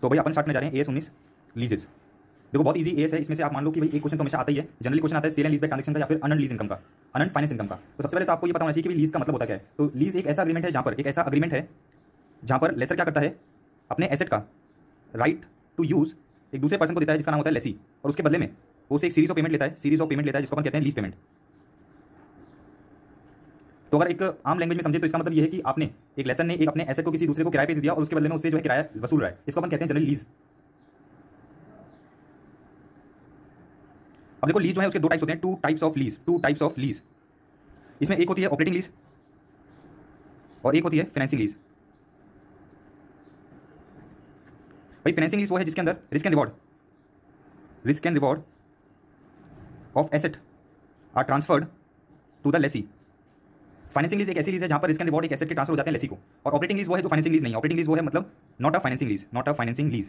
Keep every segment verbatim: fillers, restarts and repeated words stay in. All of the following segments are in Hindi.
तो भाई अपन स्टार्ट करने जा रहे हैं ए एस उन्नीस लीजेस। देखो बहुत इजी एस है, इसमें से आप मान लो कि भाई एक क्वेश्चन तो हमेशा आता ही है। जनरली क्वेश्चन आता है sale and lease by transaction का या फिर अनअर्न्ड लीज इनकम का, अनअर्न्ड फाइनेंस इनकम का। तो सबसे पहले तो आपको ये पता होना चाहिए कि भाई लीज का मतलब होता क्या है। तो लीज एक ऐसा अग्रीमेंट है जहाँ पर एक ऐसा अग्रीमेंट है जहाँ पर लेसर क्या करता है, अपने एसेट का राइट टू यूज एक दूसरे पर्सन को देता है जिसका नाम होता है लेसी, और उसके बदले में वो उसे एक सीरीज ऑफ पेमेंट लेता है, सीरीज ऑफ पेमेंट लेता है जिसको अपन कहते हैं लीज पेमेंट। तो अगर एक आम लैंग्वेज में समझे तो इसका मतलब ये है कि आपने एक लेसर ने एक अपने एसेट को किसी दूसरे को किराए पे दे दिया और उसके बदले में उससे जो है किराया वसूल रहा है, इसको अपन कहते हैं जनरली लीज। अब देखो लीज जो है उसके दो टाइप्स होते हैं, two types of lease, two types of lease. इसमें एक होती है ऑपरेटिंग लीज और एक होती है फाइनेंसिंग लीज। भाई फाइनेंसिंग लीज वो है जिसके अंदर risk and reward risk and reward of asset are transferred to the lessee. Financing lease एक ऐसी लीज है जहां पर रिस्क एंड रिवॉर्ड एक एसेट के ट्रांसफर हो जाते हैं लेसी को। और ऑपरेटिंग लीज वो है जो फाइनेंसिंग लीज नहीं है। ऑपरेटिंग लीज वो है मतलब not a financing lease, not a financing lease.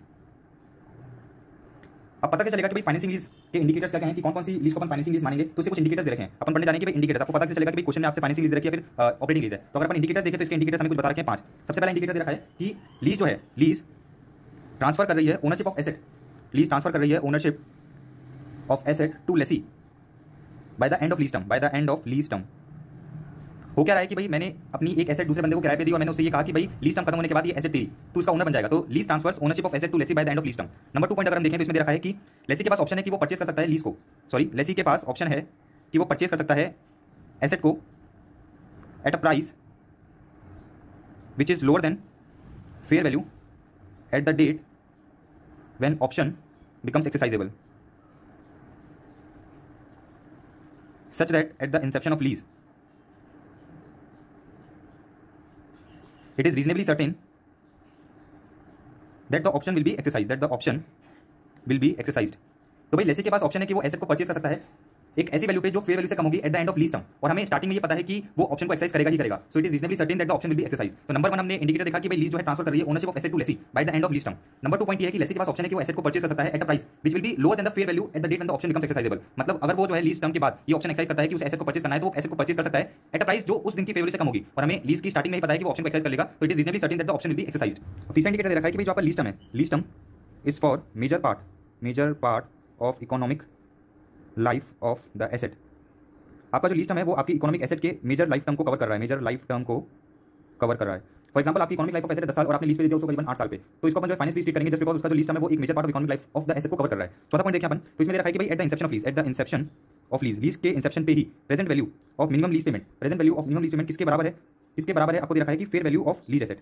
अब पता क्या चलेगा कि भाई फाइनेंसिंग लीज के इंडिकेटर्स क्या क्या हैं कि कौन कौन सी लीज को अपन फाइनेंसिंग लीज मानेंगे। तो इसके कुछ इंडिकेटर्स दे रखे हैं, अपन पढ़ने जाने के भाई इंडिकेटर्स आपको पता चलेगा कि भाई क्वेश्चन में आपसे फाइनेंसिंग लीज दे रखी है फिर ऑपरेटिंग लीज है। तो अगर अपन इंडिकेटर्स देखें तो इसके इंडिकेटर्स हमें कुछ बता रखे हैं पांच। सबसे पहला इंडिकेटर दे रखा है कि लीज जो है लीज ट्रांसफर कर रही है ownership of asset, lease transfer कर रही है ownership of asset to lessee by the end of lease term, by the end of lease term. हो क्या रहा है कि भाई मैंने अपनी एक एसेट दूसरे बंदे को किराए पे दी और मैंने उससे ये कहा कि भाई लीज टर्म खत्म होने के बाद ये एसेट तेरी, तू इसका ओनर बन जाएगा। तो lease transfers ownership of asset to lessee by the end of lease term. Number two point अगर हम देखें तो इसमें दे रखा है कि लेसी के पास ऑप्शन है कि वो परचेस कर सकता है लीज को, सॉरी लेसी के पास ऑप्शन है कि वो परचेस कर सकता है एसेट को at a price which is lower than fair value at the date when option becomes exercisable such that at the inception of lease it is reasonably certain that the option will be exercised, that the option will be exercised। तो भाई लेसी के पास ऑप्शन है कि वो एसेट को परचेस कर सकता है एक ऐसी वैल्यू पे जो फेयर वैल्यू से कम होगी at the end of lease term, और हमें स्टार्टिंग में ये पता है कि वो ऑप्शन को एक्सरसाइज करेगा ही करेगा। So it is reasonably certain that the option will be exercise. तो नंबर वन हमने इंडिकेटर देखा कि भाई लीज जो है ट्रांसफर कर रही है ownership of asset to lessee by the end of lease term. Number two point ये है कि लेसी के पास ऑप्शन है कि वो एसेट को परचेस कर सकता है at a price which will be lower than the fair value at the date when the option becomes exercisable. मतलब अगर वो जो है लीज टर्म के बाद ये ऑप्शन एक्सरसाइज करता है कि उस एसेट को परचेस करना है तो वो एसेट को परचेस कर सकता है एट अ प्राइस जो उस दिन की फेयर वैल्यू से कम होगी, और हमें लीज की स्टार्टिंग में ही पता है कि वो ऑप्शन को एक्सरसाइज कर लेगा। तो it is reasonably certain that the option will be exercised. तीसरा इंडिकेटर दे रखा है कि भाई जो आपका लीज टर्म है, lease term is for major part major part of economic life of the asset. आपका जो लीज टर्म है वो आपकी इकोनॉमिक एसेट के मेजर लाइफ टर्म को कवर कर रहा है, मेजर लाइफ टर्म को कवर कर रहा है। फॉर एग्जांपल आपकी इकोनॉमिक लाइफ ऑफ एसेट दस साल और आपने लीज पे दे दिया उसको करीबन आठ साल पे, तो इसको अपन जो फाइनेंस लीज ट्रीट करेंगे जस्ट बिकॉज उसका जो लीज टर्म है वो एक major part of economic life of the asset को कवर कर रहा है। चौथा पॉइंट देखिए अपन, तो इसमें दे रखा है कि भाई at the inception of lease, at the inception of lease, lease के इंसेप्शन पे ही present value of minimum lease payment, present value of minimum lease payment किसके बराबर है, किसके बराबर है आपको दे रखा है कि fair value of lease asset.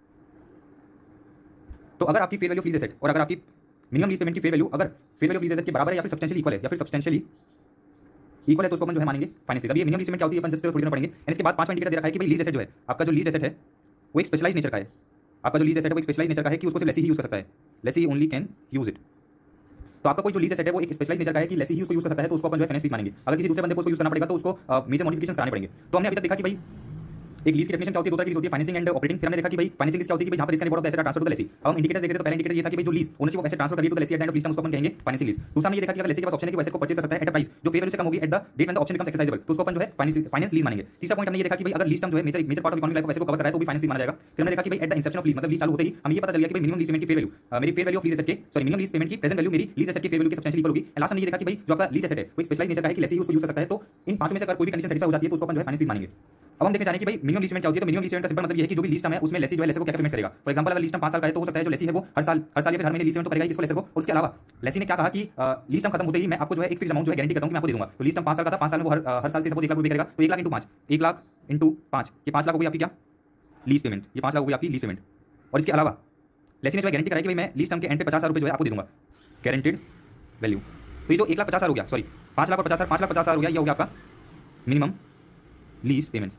तो अगर आपकी fair value of lease asset और अगर आपकी मिनिमम लीज पेमेंट की फेयर वैल्यू अगर fair value of lease asset के बराबर है या फिर सब्सटेंशियली इक्वल है या फिर सब्सटेंशियली इक्वल है तो उसको अपन जो है मानेंगे फाइनेंस लीज। अब ये मिनिमम लीज पेमेंट क्या होती है अपन जस्ट थोड़ी देर पढ़ेंगे। एंड इसके बाद पांचवां इंडिकेटर दे रखा है कि भाई लीज एसेट जो है आपका जो लीज एसेट है वो एक स्पेशलाइज नेचर का है। आपका जो लीज एसेट है वो एक स्पेशलाइज नेचर का है कि उसको सिर्फ लेसी ही यूज कर सकता है, lessee only can use it. तो आपका कोई जो लीज एसेट है वो एक स्पेशलाइज नेचर का है कि लेसी ही उसको यूज कर सकता है, तो उसको अपन जो है फाइनेंस लीज मानेंगे। अगर किसी दूसरे बंदे को उसको यूज करना पड़ेगा तो उसको मेजर मॉडिफिकेशन कराने पड़ेंगे। तो हमने अभी तक देखा कि भाई एक लीज की डेफिनेशन क्या होती है, दो तरह की लीज होती है, फाइनेंसिंग एंड ऑपरेटिंग। फिर हमने देखा कि भाई फाइनेंसिंग लीज क्या होती है कि भाई जहां पर risk and reward of asset transfer to the lessee. अब हम इंडिकेटर्स देखें तो पहला इंडिकेटर ये था कि भाई जो lease ownership of asset transfer करी to the lessee at the end of lease term उसको अपन कहेंगे फाइनेंसिंग लीज। दूसरा हमने ये देखा कि अगर लेसी के पास ऑप्शन है कि वो एसेट को परचेस कर सकता है एट अ प्राइस जो फेयर वैल्यू से कम होगी at the date when the option becomes exercisable, तो उसको अपन जो है फाइनेंस लीज मानेंगे। तीसरा पॉइंट हमने ये देखा कि भाई अगर लीज टर्म जो है major major part of economic life of asset को कवर कर रहा है तो भी फाइनेंस लीज माना जाएगा। फिर हमने देखा कि भाई at the inception of lease मतलब लीज चालू होते ही हमें ये पता चल गया कि भाई मिनिमम लीज पेमेंट की फेयर वैल्यू मेरी fair value of lease asset के सॉरी मिनिमम लीज पेमेंट की प्रेजेंट वैल्यू मेरी लीज एसेट की फेयर वैल्यू के सब्सटेंशियली इक्वल होगी। एंड लास्ट हमने ये देखा कि भाई जो आपका लीज एसेट है वो एक स्पेशलाइज नेचर का है कि लेसी उसको यूज कर सकता है। तो इन पांचों में से अगर कोई भी कंडीशन सेटिस्फाई हो जाती है तो उसको अपन जो है फाइनेंस लीज मानेंगे। अब हम देखने जाने कि भाई मिनिमम लीज पेमेंट क्या होती है। तो मिनिमम लीज पेमेंट का सिंपल मतलब ये है कि जो भी लीज टर्म है उसमें लेसी जो है लेसी को क्या पेमेंट करेगा। फॉर एग्जांपल अगर लीज टर्म पांच साल का है तो हो सकता है जो लेसी है वो हर साल हर साल या फिर हर महीने लीज पेमेंट तो करेगा इसको लेसी को। और उसके अलावा लेसी ने क्या कहा कि लीज टर्म खत्म होते ही मैं आपको जो है एक फिक्स अमाउंट जो है गारंटी करता हूं कि मैं आपको दे दूंगा। तो लीज टर्म पांच साल का था, पांच साल में वो हर हर साल से सपोज एक लाख रुपए करेगा तो एक लाख इंटू पांच, एक लाख इंटू पांच, ये पांच लाख हो गई आपकी क्या लीज पेमेंट, ये पांच लाख हो गई आपकी लीज पेमेंट। और इसके अलावा लेसी ने जो है गारंटी कराई कि भाई मैं लीज टर्म के एंड पे पचास हजार रुपए जो है आपको दे दूंगा गारंटीड वैल्यू। तो ये जो एक लाख पचास हजार हो गया, सॉरी पांच लाख और पचास हजार, पांच लाख पचास हजार हो गया, ये हो गया आपका मिनिमम लीज पेमेंट।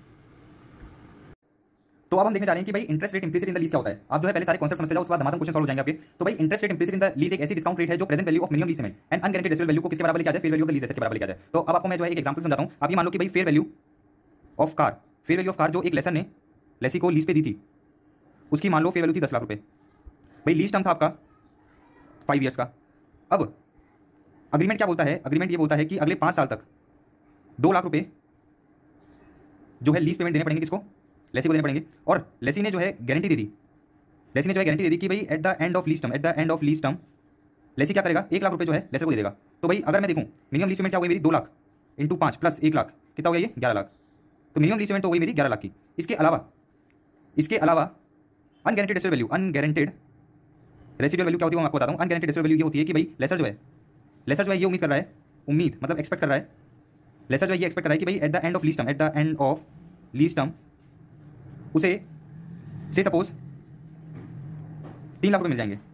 तो अब हम देखने जा रहे हैं कि भाई interest rate implicit in the lease क्या होता है। आप जो है पहले सारे कॉन्सेप्ट समझते जाओ, उसके बाद धमाधम क्वेश्चन सॉल्व हो जाएंगे आपके। तो भाई interest rate implicit in the lease एक ऐसी डिस्काउंट रेट है जो present value of minimum lease payment and unguaranteed residual value को किसके बराबर लेके आ जाए, fair value of the lease asset के बराबर लेके आ जाए। तो अब आपको मैं जो है एक एग्जांपल समझाता हूं। आप ये मान लो कि भाई fair value of car, fair value of car जो एक लेसर ने लेसी को लीज पे दी थी उसकी मान लो फेयर वैल्यू थी दस लाख रुपए। भाई लीज टर्म था आपका फाइव ईयर्स का। अब अग्रीमेंट क्या बोलता है, अग्रीमेंट ये बोलता है कि अगले पांच साल तक दो लाख रुपए जो है लीज पेमेंट देने पड़ेंगे, किसको, लेसी को देने पड़ेंगे। और लेसी ने जो है गारंटी दे दी लेसी ने जो है गारंटी दे दी कि भाई at the end of lease term, at the end of lease term lessee क्या करेगा, एक लाख रुपए जो है लेसर को दे देगा। तो भाई अगर मैं देखूँ मिनिमम लीज पेमेंट क्या हो गई मेरी, दो लाख इंटू पाँच प्लस एक लाख, कितना हो गया ये, ग्यारह लाख। तो मिनिमम लीज पेमेंट तो हो गई मेरी ग्यारह लाख की। इसके अलावा इसके अलावा unguaranteed residual value, unguaranteed residual value क्या होती है वो मैं आपको बताता हूँ। अनगारंटेड रेसिडुअल वैल्यू ये होती है कि भाई लेसर जो है, लेसर जो है ये उम्मीद कर रहा है, उम्मीद मतलब एक्सपेक्ट कर रहा है, लेसर जो है ये एक्सपेक्ट कर रहा है कि भाई at the end of lease term, at the end of lease term उसे से सपोज तीन लाख रुपए मिल जाएंगे।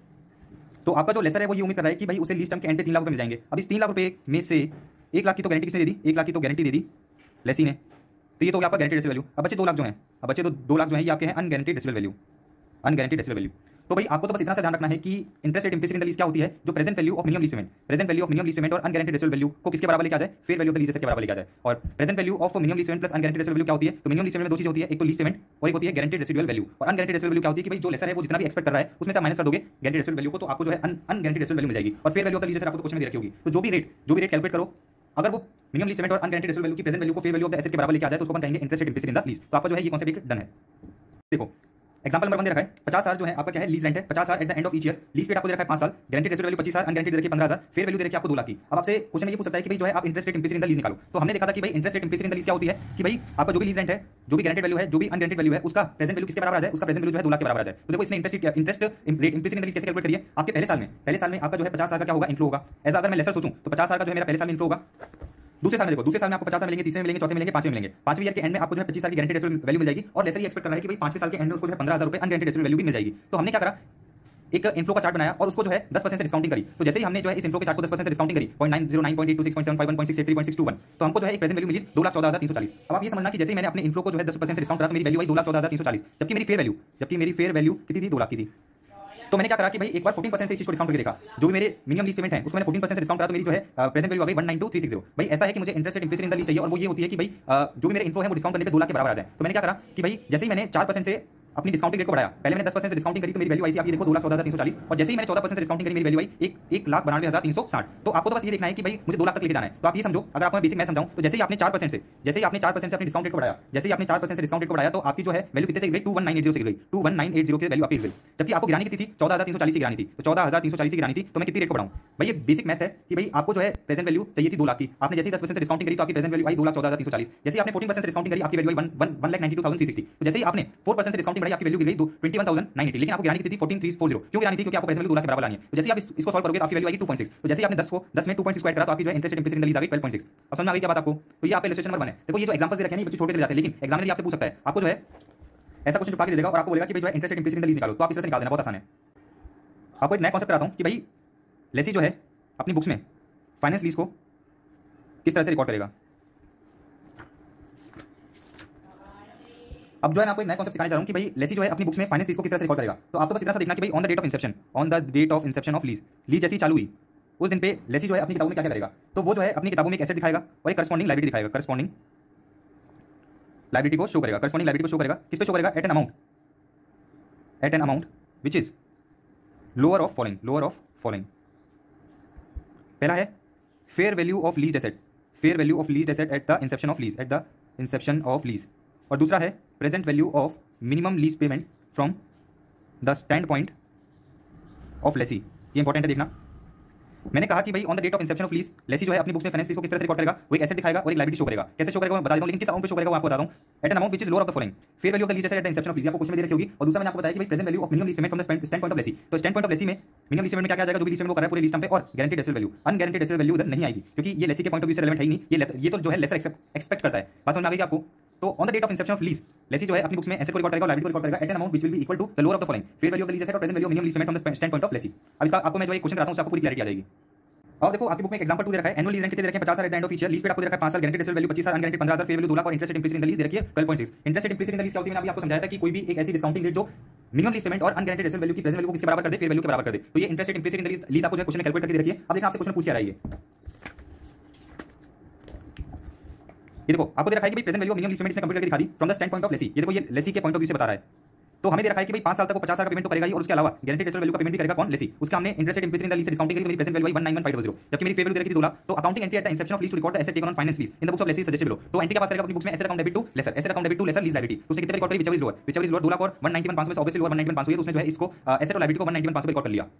तो आपका जो लेसर है वो ये उम्मीद कर रहा है कि भाई उसे लीज टर्म के एंड पे तीन लाख रुपए मिल जाएंगे। अब इस तीन लाख रुपए में से एक लाख की तो गारंटी किसने दे दी, एक लाख की तो गारंटी दे दी लेसी ने। तो ये तो हो गया आपका गारंटेड रेसिडुअल वैल्यू। अब बचे दो लाख जो है, अब बचे तो दो लाख जो है ये आपके हैं unguaranteed residual value, unguaranteed residual value. तो भाई आपको तो बस इतना सा ध्यान रखना है कि interest rate implicit in the lease क्या होती है, जो present value of minimum lease payment, present value of minimum lease payment और अनगारंटेड रेसिडुअल वैल्यू को किसके बराबर लेके आ जाए, fair value of the lease के बराबर लेके आ जाए। और present value of minimum lease payment plus unguaranteed residual value क्या होती है, तो मिनिमम लीज पेमेंट में दो चीज होती है, एक तो लीज पेमेंट और एक होती है गारंटेड रेसिडुअल वैल्यू। और अनगारंटेड रेसिडुअल वैल्यू क्या होती है कि भाई जो लेसर है वो जितना भी एक्सपेक्ट कर रहा है उसमें से माइनस कर दोगे गारंटेड रेसिडुअल वैल्यू को, तो आपको जो है अनगारंटेड रेसिडुअल वैल्यू मिल जाएगी। और fair value of the lease आपको क्वेश्चन में दे रखी होगी। तो जो भी रेट जो भी रेट कैलकुलेट करो, अगर वो मिनिमम लीज पेमेंट और अनगारंटेड रेसिडुअल वैल्यू की प्रेजेंट वैल्यू को fair value of the asset के बराबर लेके आ जाए तो उसको अपन कहेंगे interest rate implicit in the lease. तो आपका जो है ये कॉन्सेप्ट एक डन है। देखो एग्जांपल नंबर वन दे रखा है, पचास हजार जो है आपका क्या है, लीज रेंट है पचास हजार at the end of each year. Lease paid आपको दे रखा है पांच साल, गारंटेड रेसिडुअल वैल्यू पच्चीस हजार, अनगारंटेड दे रखी है पंद्रह हजार, फेयर वैल्यू दे रखी है आपको दो लाख की। अब आपसे क्वेश्चन ये पूछ सकता है कि भाई जो है आप interest rate implicit in the lease निकालो। तो हमने देखा था कि भाई interest rate implicit in the lease क्या होती है कि भाई आपका जो भी लीज रेंट है, जो भी गारंटेड वैल्यू है, जो भी अनगारंटेड वैल्यू है, उसका प्रेजेंट वैल्यू किसके बराबर आ जाए, उसका प्रेजेंट वैल्यू जो है दो लाख के बराबर आ जाए। तो देखो इसने interest interest rate implicit in the lease कैसे कैलकुलेट करिए, आपके पहले साल में पहले साल में आपका जो है पचास हजार का क्या होगा, इनफ्लो होगा। ऐसा अगर मैं लेसर सोचूं तो पचास हजार का जो है मेरा पहले साल में इनफ्लो होगा। दूसरे साल में देखो, दूसरे साल में आपको पचास मिलेंगे, तीसरे मिलेंगे, चौथे मिलेंगे, पांचवें मिलेंगे। पांचवें ईयर के एंड में आपको जो है पच्चीस साल की गारंटेड रेसिडुअल वैल्यू मिल जाएगी। और लेसर ये एक्सपेक्ट कर रहा है कि भाई पांचवें साल के एंड में उसको जो है पंद्रह हजार रुपए अनगारंटेड रेसिडुअल वैल्यू भी मिल जाएगी। तो हमने क्या करा, एक इनफ्लो का चार्ट बनाया और उसको जो है दस परसेंट से डिस्काउंटिंग करी। तो जैसे ही हमने जो है इस इनफ्लो के चार्ट को दस परसेंट से डिस्काउंटिंग करी, point nine zero nine point eight two six point seven five one point six eight three point six two one, तो हमको जो है एक प्रेजेंट वैल्यू मिली दो लाख चौदह हजार तीन सौ चालीस। अब आप ये समझना कि जैसे ही मैंने अपने इनफ्लो को जो है दस परसेंट से डिस्काउंट करा तो मेरी वैल्यू आई दो लाख चौदह हजार तीन सौ चालीस, जबकि मेरी फेयर वैल्यू जबकि मेरी फेयर वैल्यू कितनी थी, दो लाख की थी। तो मैंने क्या करा कि भाई एक बार फोर्टीन परसेंट से इस चीज को डिस्काउंट करके देखा, जो भी मेरे मिनिमम लीज पेमेंट है उसको मैंने फोर्टीन परसेंट से डिस्काउंट करा तो मेरी जो है प्रेजेंट वैल्यू आ गई one nine two three six zero. भाई ऐसा है कि मुझे interest rate implicit in the lease चाहिए और वो ये होती है कि भाई जो भी मेरे इनफ्लो है वो डिस्काउंट करने पे दो लाख के बराबर आ जाए। तो मैंने क्या करा कि भाई जैसे ही मैंने चार परसेंट से अपनी डिस्काउंटिंग रेट को बढ़ाया, पहले मैंने दस परसेंट से डिस्काउंटिंग करी तो मेरी वैल्यू आई थी, आप ये देखो दो लाख चौदह हजार तीन सौ चालीस। और जैसे ही मैंने चौदह परसेंट से डिस्काउंटिंग करी मेरी वैल्यू आई एक एक लाख बानवे हजार तीन सौ साठ। तो आपको तो बस ये देखना है कि भाई मुझे दो लाख तक लेके जाना है। तो आप ये समझो, अगर आपको मैं बेसिक मैथ समझाऊं तो जैसे ही आपने चार परसेंट से जैसे ही आपने चार परसेंट से अपनी डिस्काउंट रेट को बढ़ाया, जैसे ही आपने चार परसेंट से डिस्काउंट रेट को बढ़ाया तो आपकी जो है वैल्यू कितने से गिर गई, two one nine eight zero से गिर गई, two one nine eight zero की वैल्यू आपकी गिर गई। जबकि आपको गिरानी कितनी थी, चौदह हजार तीन सौ चालीस की गिरानी थी। तो चौदह हजार तीन सौ चालीस की गिरानी थी तो मैं कितनी रेट को बढ़ाऊं। भाई ये बेसिक मैथ है कि भाई आपको जो है प्रेजेंट वैल्यू चाहिए थी दो लाख की, आपने जैसे ही दस परसेंट से डिस्काउंटिंग करी तो आपकी प्रेजेंट वैल्यू आई दो लाख चौदह हजार तीन सौ चालीस। जैसे ही आपने फोर्टीन परसेंट से डिस्काउंटिंग करी आपकी वैल्यू आई one one one lakh ninety two thousand three sixty. तो जैसे ही आपने फोर परसेंट से डिस्काउंटिंग बढ़ाई आपकी वैल्यू गिर गई twenty one thousand nine eighty, लेकिन आपको गिरानी कितनी थी फोर्टीन थ्री फोर जीरो। क्यों गिरानी थी, क्योंकि आपको प्रेजेंट वैल्यू दो लाख के बराबर लानी है। तो जैसे ही आप इस, इसको सॉल्व करोगे तो आपकी वैल्यू आएगी टू पॉइंट सिक्स। तो जैसे ही आपने दस को दस में टू पॉइंट सिक्स स्क्वायर करा तो आपकी जो है interest rate implicit in the lease आ गई ट्वेल्व पॉइंट सिक्स। अब समझ में आ गई क्या बात आपको। तो ये आपका इलस्ट्रेशन नंबर वन है। देखो ये जो एग्जांपल्स दे रखे हैं ये बच्चे छोटे से जाते हैं, लेकिन एग्जामिनर ये आपसे पूछ सकता है, आपको जो है ऐसा क्वेश्चन चिपका के दे देगा और आपको बोलेगा कि भाई जो है interest rate implicit in the lease निकालो। तो आप इस तरह से निकाल देना, बहुत आसान है। आपको एक नया कॉन्सेप्ट कराता हूं कि भाई लेसी जो है अपनी बुक्स में फाइनेंस लीज को किस तरह से रिकॉर्ड करेगा। अब जो है मैं आपको एक नया कॉन्सेप्ट सिखाने जा रहा हूं कि भाई लेसी जो है अपनी बुक्स में फाइनेंस लीज को किस तरह से रिकॉर्ड करेगा। तो आपको बस इतना सा देखना कि भाई on the date of inception, on the date of inception of lease, lease जैसी चालू हुई उस दिन पे लेसी जो है अपनी किताबों में क्या क्या करेगा। तो वो जो है अपनी किताबों में एक एसेट दिखाएगा और एक करस्पॉन्डिंग लायबिलिटी दिखाएगा, करस्पॉन्डिंग लायबिलिटी को शो करेगा, करस्पॉन्डिंग लायबिलिटी को शो करेगा। किस पे शो करेगा, at an amount, at an amount which is lower of following, lower of following. पहला है fair value of lease asset, fair value of lease asset at the inception of lease, at the inception of lease. और दूसरा है present value of minimum lease payment from the stand point of lessee. ये इंपॉर्टेंट है देखना। मैंने कहा कि भाई on the date of inception of lease lessee जो है अपनी बुक्स में फाइनेंस लीज को किस तरह से रिकॉर्ड करेगा, वो एक एसेट दिखाएगा और एक लायबिलिटी शो करेगा। कैसे शो करेगा मैं बता देता हूं, लेकिन किस अमाउंट पे शो करेगा वो आपको बताता हूं। At an amount which is lower of the following, fair value of the lease asset at the inception of lease, आपको क्वेश्चन में दे रखी होगी। और दूसरा मैंने आपको बताया कि भाई present value of minimum lease payment from the stand point of lessee. तो स्टैंड पॉइंट ऑफ लेसी में मिनिमम लीज पेमेंट में क्या क्या आ जाएगा, जो भी लीज पेमेंट वो कर रहा है पूरे लीज टर्म पे, और guaranteed residual value, unguaranteed residual value उधर नहीं आएगी क्योंकि ये लेसी के पॉइंट ऑफ व्यू से रिलेवेंट है ही नहीं। ये ये तो जो है लेसर एक्सपेक्ट करता है। बात समझ में आ गई आपको। तो on the date of inception of lease lessee जो है अपनी बुक्स में एसेट को रिकॉर्ड करेगा और लायबिलिटी को रिकॉर्ड करेगा at an amount which will be equal to the lower of the following, fair value of the lease asset और present value of minimum lease payment from the stand point of lessee. अब इसका आपको मैं जो एक क्वेश्चन कराता हूं उससे आपको पूरी क्लैरिटी आ जाएगी। और देखो आपकी बुक में एक एग्जांपल टू दे रखा है, एनुअल लीज रेंट कितने दे रखे हैं, पचास हजार at the end of each year. Lease पे आपको दे रखा है पांच साल, गारंटीड रेसिडुअल वैल्यू पच्चीस हजार, अनगारंटीड पंद्रह हजार, फेयर वैल्यू दो लाख और interest rate implicit in the lease दे रखी है twelve point six. Interest rate implicit in the lease क्या होती है, मैंने अभी आपको समझाया था कि कोई भी एक ऐसी डिस्काउंटिंग रेट जो मिनिमम लीज पेमेंट और अनगारंटीड रेसिडुअल वैल्यू की प्रेजेंट वैल्यू को किसके बराबर कर दे, फेयर वैल्यू के बराबर कर दे। तो ये interest rate implicit in the lease lease आपको जो क्वेश्चन कैलकुलेट करके दे रखी है। अब देखना आपसे क्वेश्चन पूछ क्या रहा है ये ये देखो आपको दे रखा है कि भाई present value of minimum lease payment इसने कंप्यूटर करके दिखा दी from the stand point of lessee. ये देखो ये लेसी के पॉइंट ऑफ व्यू से बता रहा है तो हमें दे रखा है कि भाई पांच साल तक वो पचास साल का पेमेंट तो करेगा ही, और उसके अलावा गारंटी रेशियो वैल्यू का पेमेंट भी करेगा कौन, लेसी। उसका हमने interest rate implicit in the lease से डिस्काउंटिंग करके मेरी present value one nine one five zero, जबकि मेरी फेयर वैल्यू दे रखी थी दो लाख। तो accounting entry at the inception of lease to record the asset taken on finance lease in the books of lessee suggested below. तो एंट्री का पास करेगा अपनी बुक्स में asset account debit to lessor, asset account debit to lessor lease liability. उसने कितने पे रिकॉर्ड करी, whichever is lower, whichever is lower दो लाख और वन नाइंटी वन पाँच सौ में obviously lower one ninety one पाँच सौ है, तो उसने जो है इसको एसेट और लायबिलिटी को वन नाइंटी वन पाँच सौ पे रिकॉर्ड कर लिया।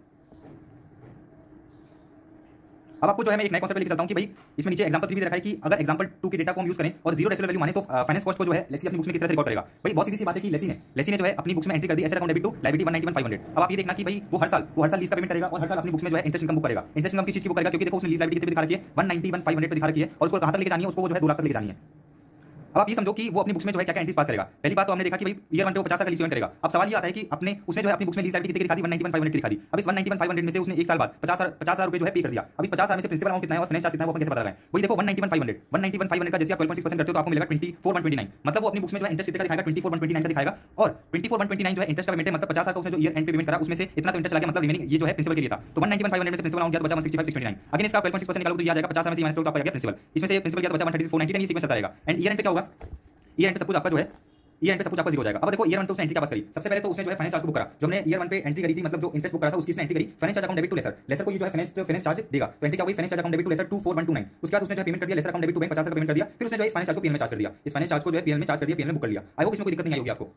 अब आपको जो है मैं एक नया कॉन्सेप्ट लेके चलता हूं कि भाई इसमें नीचे एग्जांपल थ्री भी रखा है कि अगर एग्जांपल टू के डेटा को हम यूज करें और जीरो डेसिमल वैल्यू माने तो फाइनेंस कॉस्ट को जो है लेसी अपनी बुक्स में किस तरह से रिकॉर्ड करेगा। भाई बहुत सीधी सी बात है कि लेसी ने लेसी ने जो है अपनी बुक्स में एंट्री कर दी asset account debit to liability one ninety one five hundred. अब आप ये देखना कि भाई वो हर साल वो हर साल लीज का पेमेंट करेगा और हर साल अपनी बुक्स में जो है इंटरेस्ट इनकम बुक करेगा। इंटरेस्ट इनकम किस चीज की बुक करेगा, क्योंकि देखो उसने लीज लायबिलिटी कितनी दिखा रखी है one ninety one five hundred पे दिखा रखी है, और उसको कहां तक लेके जानी है, उसको जो है दो लाख तक लेके जानी है। अब आप ये समझो कि वो अपनी बुक्स में जो है क्या क्या एंट्रीज पास करेगा। पहली बात तो हमने देखा कि भाई ईयर वन पे वो पचास का लीज पेमेंट करेगा। अब सवाल ये आता है कि अपने उसने जो है अपनी बुक्स में लीज लायबिलिटी कितनी दिखा दी, one ninety one five hundred दिखा दी। अब इस one ninety one five hundred में से उसने एक साल बाद पचास पचास हजार रुपए जो है पे कर दिया। अब इस पचास हजार में से प्रिंसिपल अमाउंट कितना है और फाइनेंस चार्ज कितना है वो अपन कैसे पता लगाएं। वही देखो one ninety one five hundred one ninety one five hundred का जैसे आप ट्वेल्व पॉइंट सिक्स परसेंट करते हो तो आपको मिलेगा twenty four one twenty nine. मतलब वो अपनी बुक्स में जो है इंटरेस्ट कितना दिखाएगा, twenty four one twenty nine का दिखाएगा, और twenty four one twenty nine जो है इंटरेस्ट का पेमेंट है, मतलब पचास हजार का उसने जो ईयर एंड पेमेंट करा उसमें से इतना तो इंटरेस्ट लगा, मतलब रिमेनिंग ये जो है प्रिंसिपल के लिए था। तो one ninety one five hundred में से प्रिंसिपल अमाउंट गया, बचा one sixty five six twenty nine. Again इसका ट्वेल्व पॉइंट सिक्स परसेंट निकालो तो ये आ जाएगा पचास में से माइनस करो तो आपको आ गया प्रिंसिपल। इसमें से प्रिंसिपल गया तो बचा वन थर्टी फोर नाइंटी, ये सीक्वेंस चलता रहेगा। एंड ईयर एंड पे क्या होगा, ईयर एंड पे सब कुछ आपका जो है ईयर एंड पे सब कुछ आपका जीरो हो जाएगा। अब देखो ईयर वन पे उसने एंट्री क्या पास करी, सबसे पहले तो उसने जो है फाइनेंस चार्ज बुक करा, जो हमने ईयर वन पे एंट्री करी थी, मतलब जो इंटरेस्ट बुक करा था उसकी इसने एंट्री करी finance charge account debit to lessor, lessor को ये जो है फाइनेंस फाइनेंस चार्ज देगा। तो एंट्री क्या हुई, finance charge account debit to lessor two four one two nine. उसके बाद उसने जो पेमेंट कर दिया lessor account debit to bank पचास का पेमेंट कर दिया, फिर उसने जो है फाइनेंस चार्ज को पीएल में चार्ज कर दिया। इस फाइनेंस चार्ज को जो है पीएल में चार्ज कर दिया, पीएल में बुक कर लिया। आई होप इसमें कोई दिक्कत नहीं आई होगी आपको।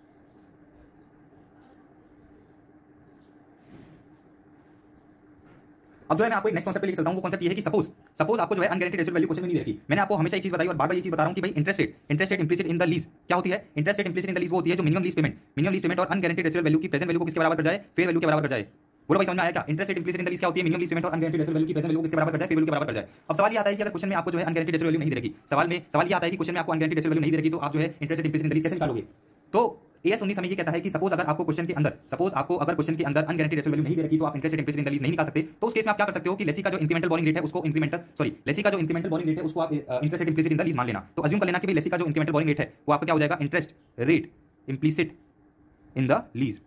अब जो है मैं आपको एक नेक्स्ट कॉन्सेप्ट लेके चलता हूं, वो कॉन्सेप्ट ये है कि सपोज सपोज आपको जो है अनगारंटीड रेशियो वैल्यू क्वेश्चन में नहीं देखी। मैंने आपको हमेशा एक चीज बताई और बार बार ये चीज बता रहा हूं कि भाई interest rate interest rate implicit in the lease क्या होती है, interest rate implicit in the lease वो होती है जो minimum lease payment minimum lease payment और अनगारंटीड रेशियो वैल्यू की प्रेजेंट वैल्यू को किसके बराबर कर जाए, फेयर वैल्यू के बराबर कर जाए। बोलो भाई समझ में आया क्या, interest rate implicit in the lease क्या होती है, मिनिमम लीज पेमेंट और अनगारंटीड रेशियो वैल्यू की प्रेजेंट वैल्यू को किसके बराबर कर जाए, फेयर वैल्यू के बराबर कर जाए। अब सवाल ये आता है कि अगर क्वेश्चन में आपको जो है अनगारंटीड रेशियो वैल्यू नहीं दे रखी, सवाल में सवाल ये आता है कि क्वेश्चन में आपको अनगारंटीड रेशियो वैल्यू नहीं दे रखी, तो आप जो है interest rate implicit in the lease कैसे निकालोगे। तो एएस उन्नीस हमें ये कहता है कि सपोज अगर आपको क्वेश्चन के अंदर सपोज आपको अगर क्वेश्चन के अंदर अनगारंटीड रेशियो वैल्यू नहीं दे रखी तो आप interest rate implicit in the lease नहीं निकाल सकते। तो उस केस में आप क्या कर सकते हो कि लेसी का जो इंक्रीमेंटल बोरिंग रेट है उसको इंक्रीमेंटल सॉरी लेसी का जो इंक्रीमेंटल बोरिंग रेट है उसको आप interest rate implicit in the lease मान लेना। तो अज्यूम कर लेना कि भाई लेसी का जो इंक्रीमेंटल बोरिंग रेट है वो आपका क्या हो जाएगा, interest rate implicit in the lease.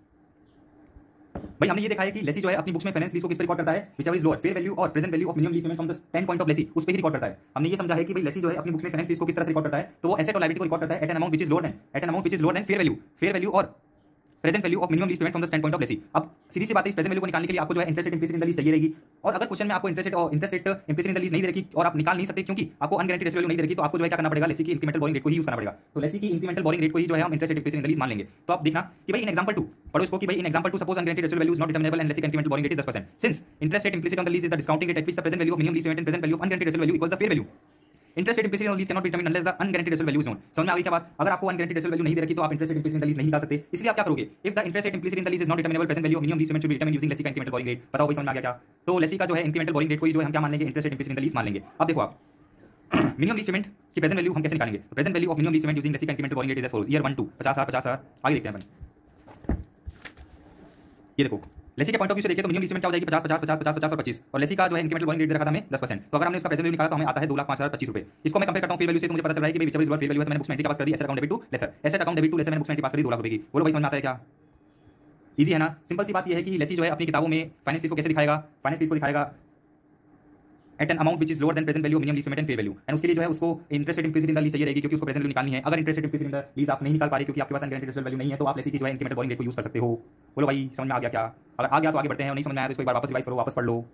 भाई हमने ये देखा है कि लेसी जो है अपनी बुक्स में फाइनेंस लीज को किस पर रिकॉर्ड करता है, whichever is lower fair value और present value of minimum lease payment from the stand point of lessee, उस पे ही रिकॉर्ड करता है। हमने ये समझा है कि भाई लेसी जो है अपनी बुक्स में फाइनेंस लीज को किस तरह से रिकॉर्ड करता है, तो वो एसेट और लायबिलिटी को रिकॉर्ड करता है at an amount which is lower than at an amount which is lower than fair value fair value और present value of minimum lease payment from the stand point of lessee. अब सीधी सी बात है, इस प्रेजेंट वैल्यू को निकालने के लिए आपको जो है interest rate implicit in the lease चाहिए रहेगी, और अगर क्वेश्चन में आपको इंटरेस्ट रेट और interest rate implicit in the lease नहीं दे रखी और आप निकाल नहीं सकते क्योंकि आपको अनगारंटीड रेशियो वैल्यू नहीं दे रखी, तो आपको जो है क्या करना पड़ेगा, लेसी की इंक्रीमेंटल बोरिंग रेट को ही यूज करना पड़ेगा। तो लेसी की इंक्रीमेंटल बोरिंग रेट को ही जो है हम interest rate implicit in the lease मान लेंगे। तो आप देखना कि भाई इन एग्जांपल टू पढ़ो इसको कि भाई in example two suppose unguaranteed ratio value is not determinable and lessee का incremental boring rate is ten percent since interest rate implicit on the lease is the discounting rate at which the present value of minimum lease payment and present value of unguaranteed ratio value equals the fair value. Interest rate implicit in the lease cannot be determined unless the unguaranteed ratio value is known. समझ में आ गई क्या बात, अगर आपको अनगारंटीड रेशियो वैल्यू नहीं दे रखी तो आप interest rate implicit in the lease नहीं निकाल सकते। इसलिए आप क्या करोगे, if the interest rate implicit in the lease is not determinable present value of minimum lease payment should be determined using lessee का इंक्रीमेंटल बोरिंग रेट। बताओ भाई समझ में आ गया क्या, तो लेसी का जो है इंक्रीमेंटल बोरिंग रेट को ही जो है हम क्या मान लेंगे, interest rate implicit in the lease मान लेंगे। अब देखो आप मिनिमम लीज पेमेंट की प्रेजेंट वैल्यू हम कैसे निकालेंगे, present value of minimum lease payment using lessee का incremental boring rate is as follows year one two पचास हजार पचास हजार आगे देखते हैं अपन। ये देखो लेसी के पॉइंट ऑफ व्यू से देखिए तो मिनिमम लीज पेमेंट क्या हो जाएगी, पचास पचास पचास पचास पचास और पच्चीस, और लेसी का जो है इंक्रीमेंटल बोरिंग रेट दे रखा था हमें दस परसेंट। तो अगर हमने उसका प्रेजेंट वैल्यू निकाला तो हमें आता है दो लाख पांच हजार पच्चीस रुपए। इसको मैं कंपेयर करता हूं फेयर वैल्यू से तो मुझे पता चल रहा है कि भाई whichever is lower fair value है, तो मैंने बुक्स में एंट्री पास कर दी asset account debit to lessor asset account debit to lessor मैंने बुक्स में एंट्री पास कर दी दो लाख रुपए की। बोलो भाई समझ में आता है क्या, इजी है ना। सिंपल सी बात ये है कि लेसी जो है अपनी किताबों में फाइनेंस लीज को कैसे दिखाएगा, फाइनेंस लीज को दिखाएगा at an amount which is lower than present value minimum lease payment and fair value. And उसके लिए जो है उसको interest rate implicit in the lease चाहिए रहेगी क्योंकि उसको प्रेजेंट वैल्यू निकालनी है। अगर interest rate implicit in the lease आप नहीं निकाल पा रहे क्योंकि आपके पास अनगारंटीड रेशियो वैल्यू नहीं है, तो आप लेसी की जो है इंक्रीमेंटल बोरिंग रेट को यूज कर सकते हो। बोलो भाई समझ में आ गया क्या, अगर आ गया तो आगे बढ़ते हैं, और नहीं समझ में आया तो इसको एक बार वापस रिवाइज करो, वापस पढ़ लो।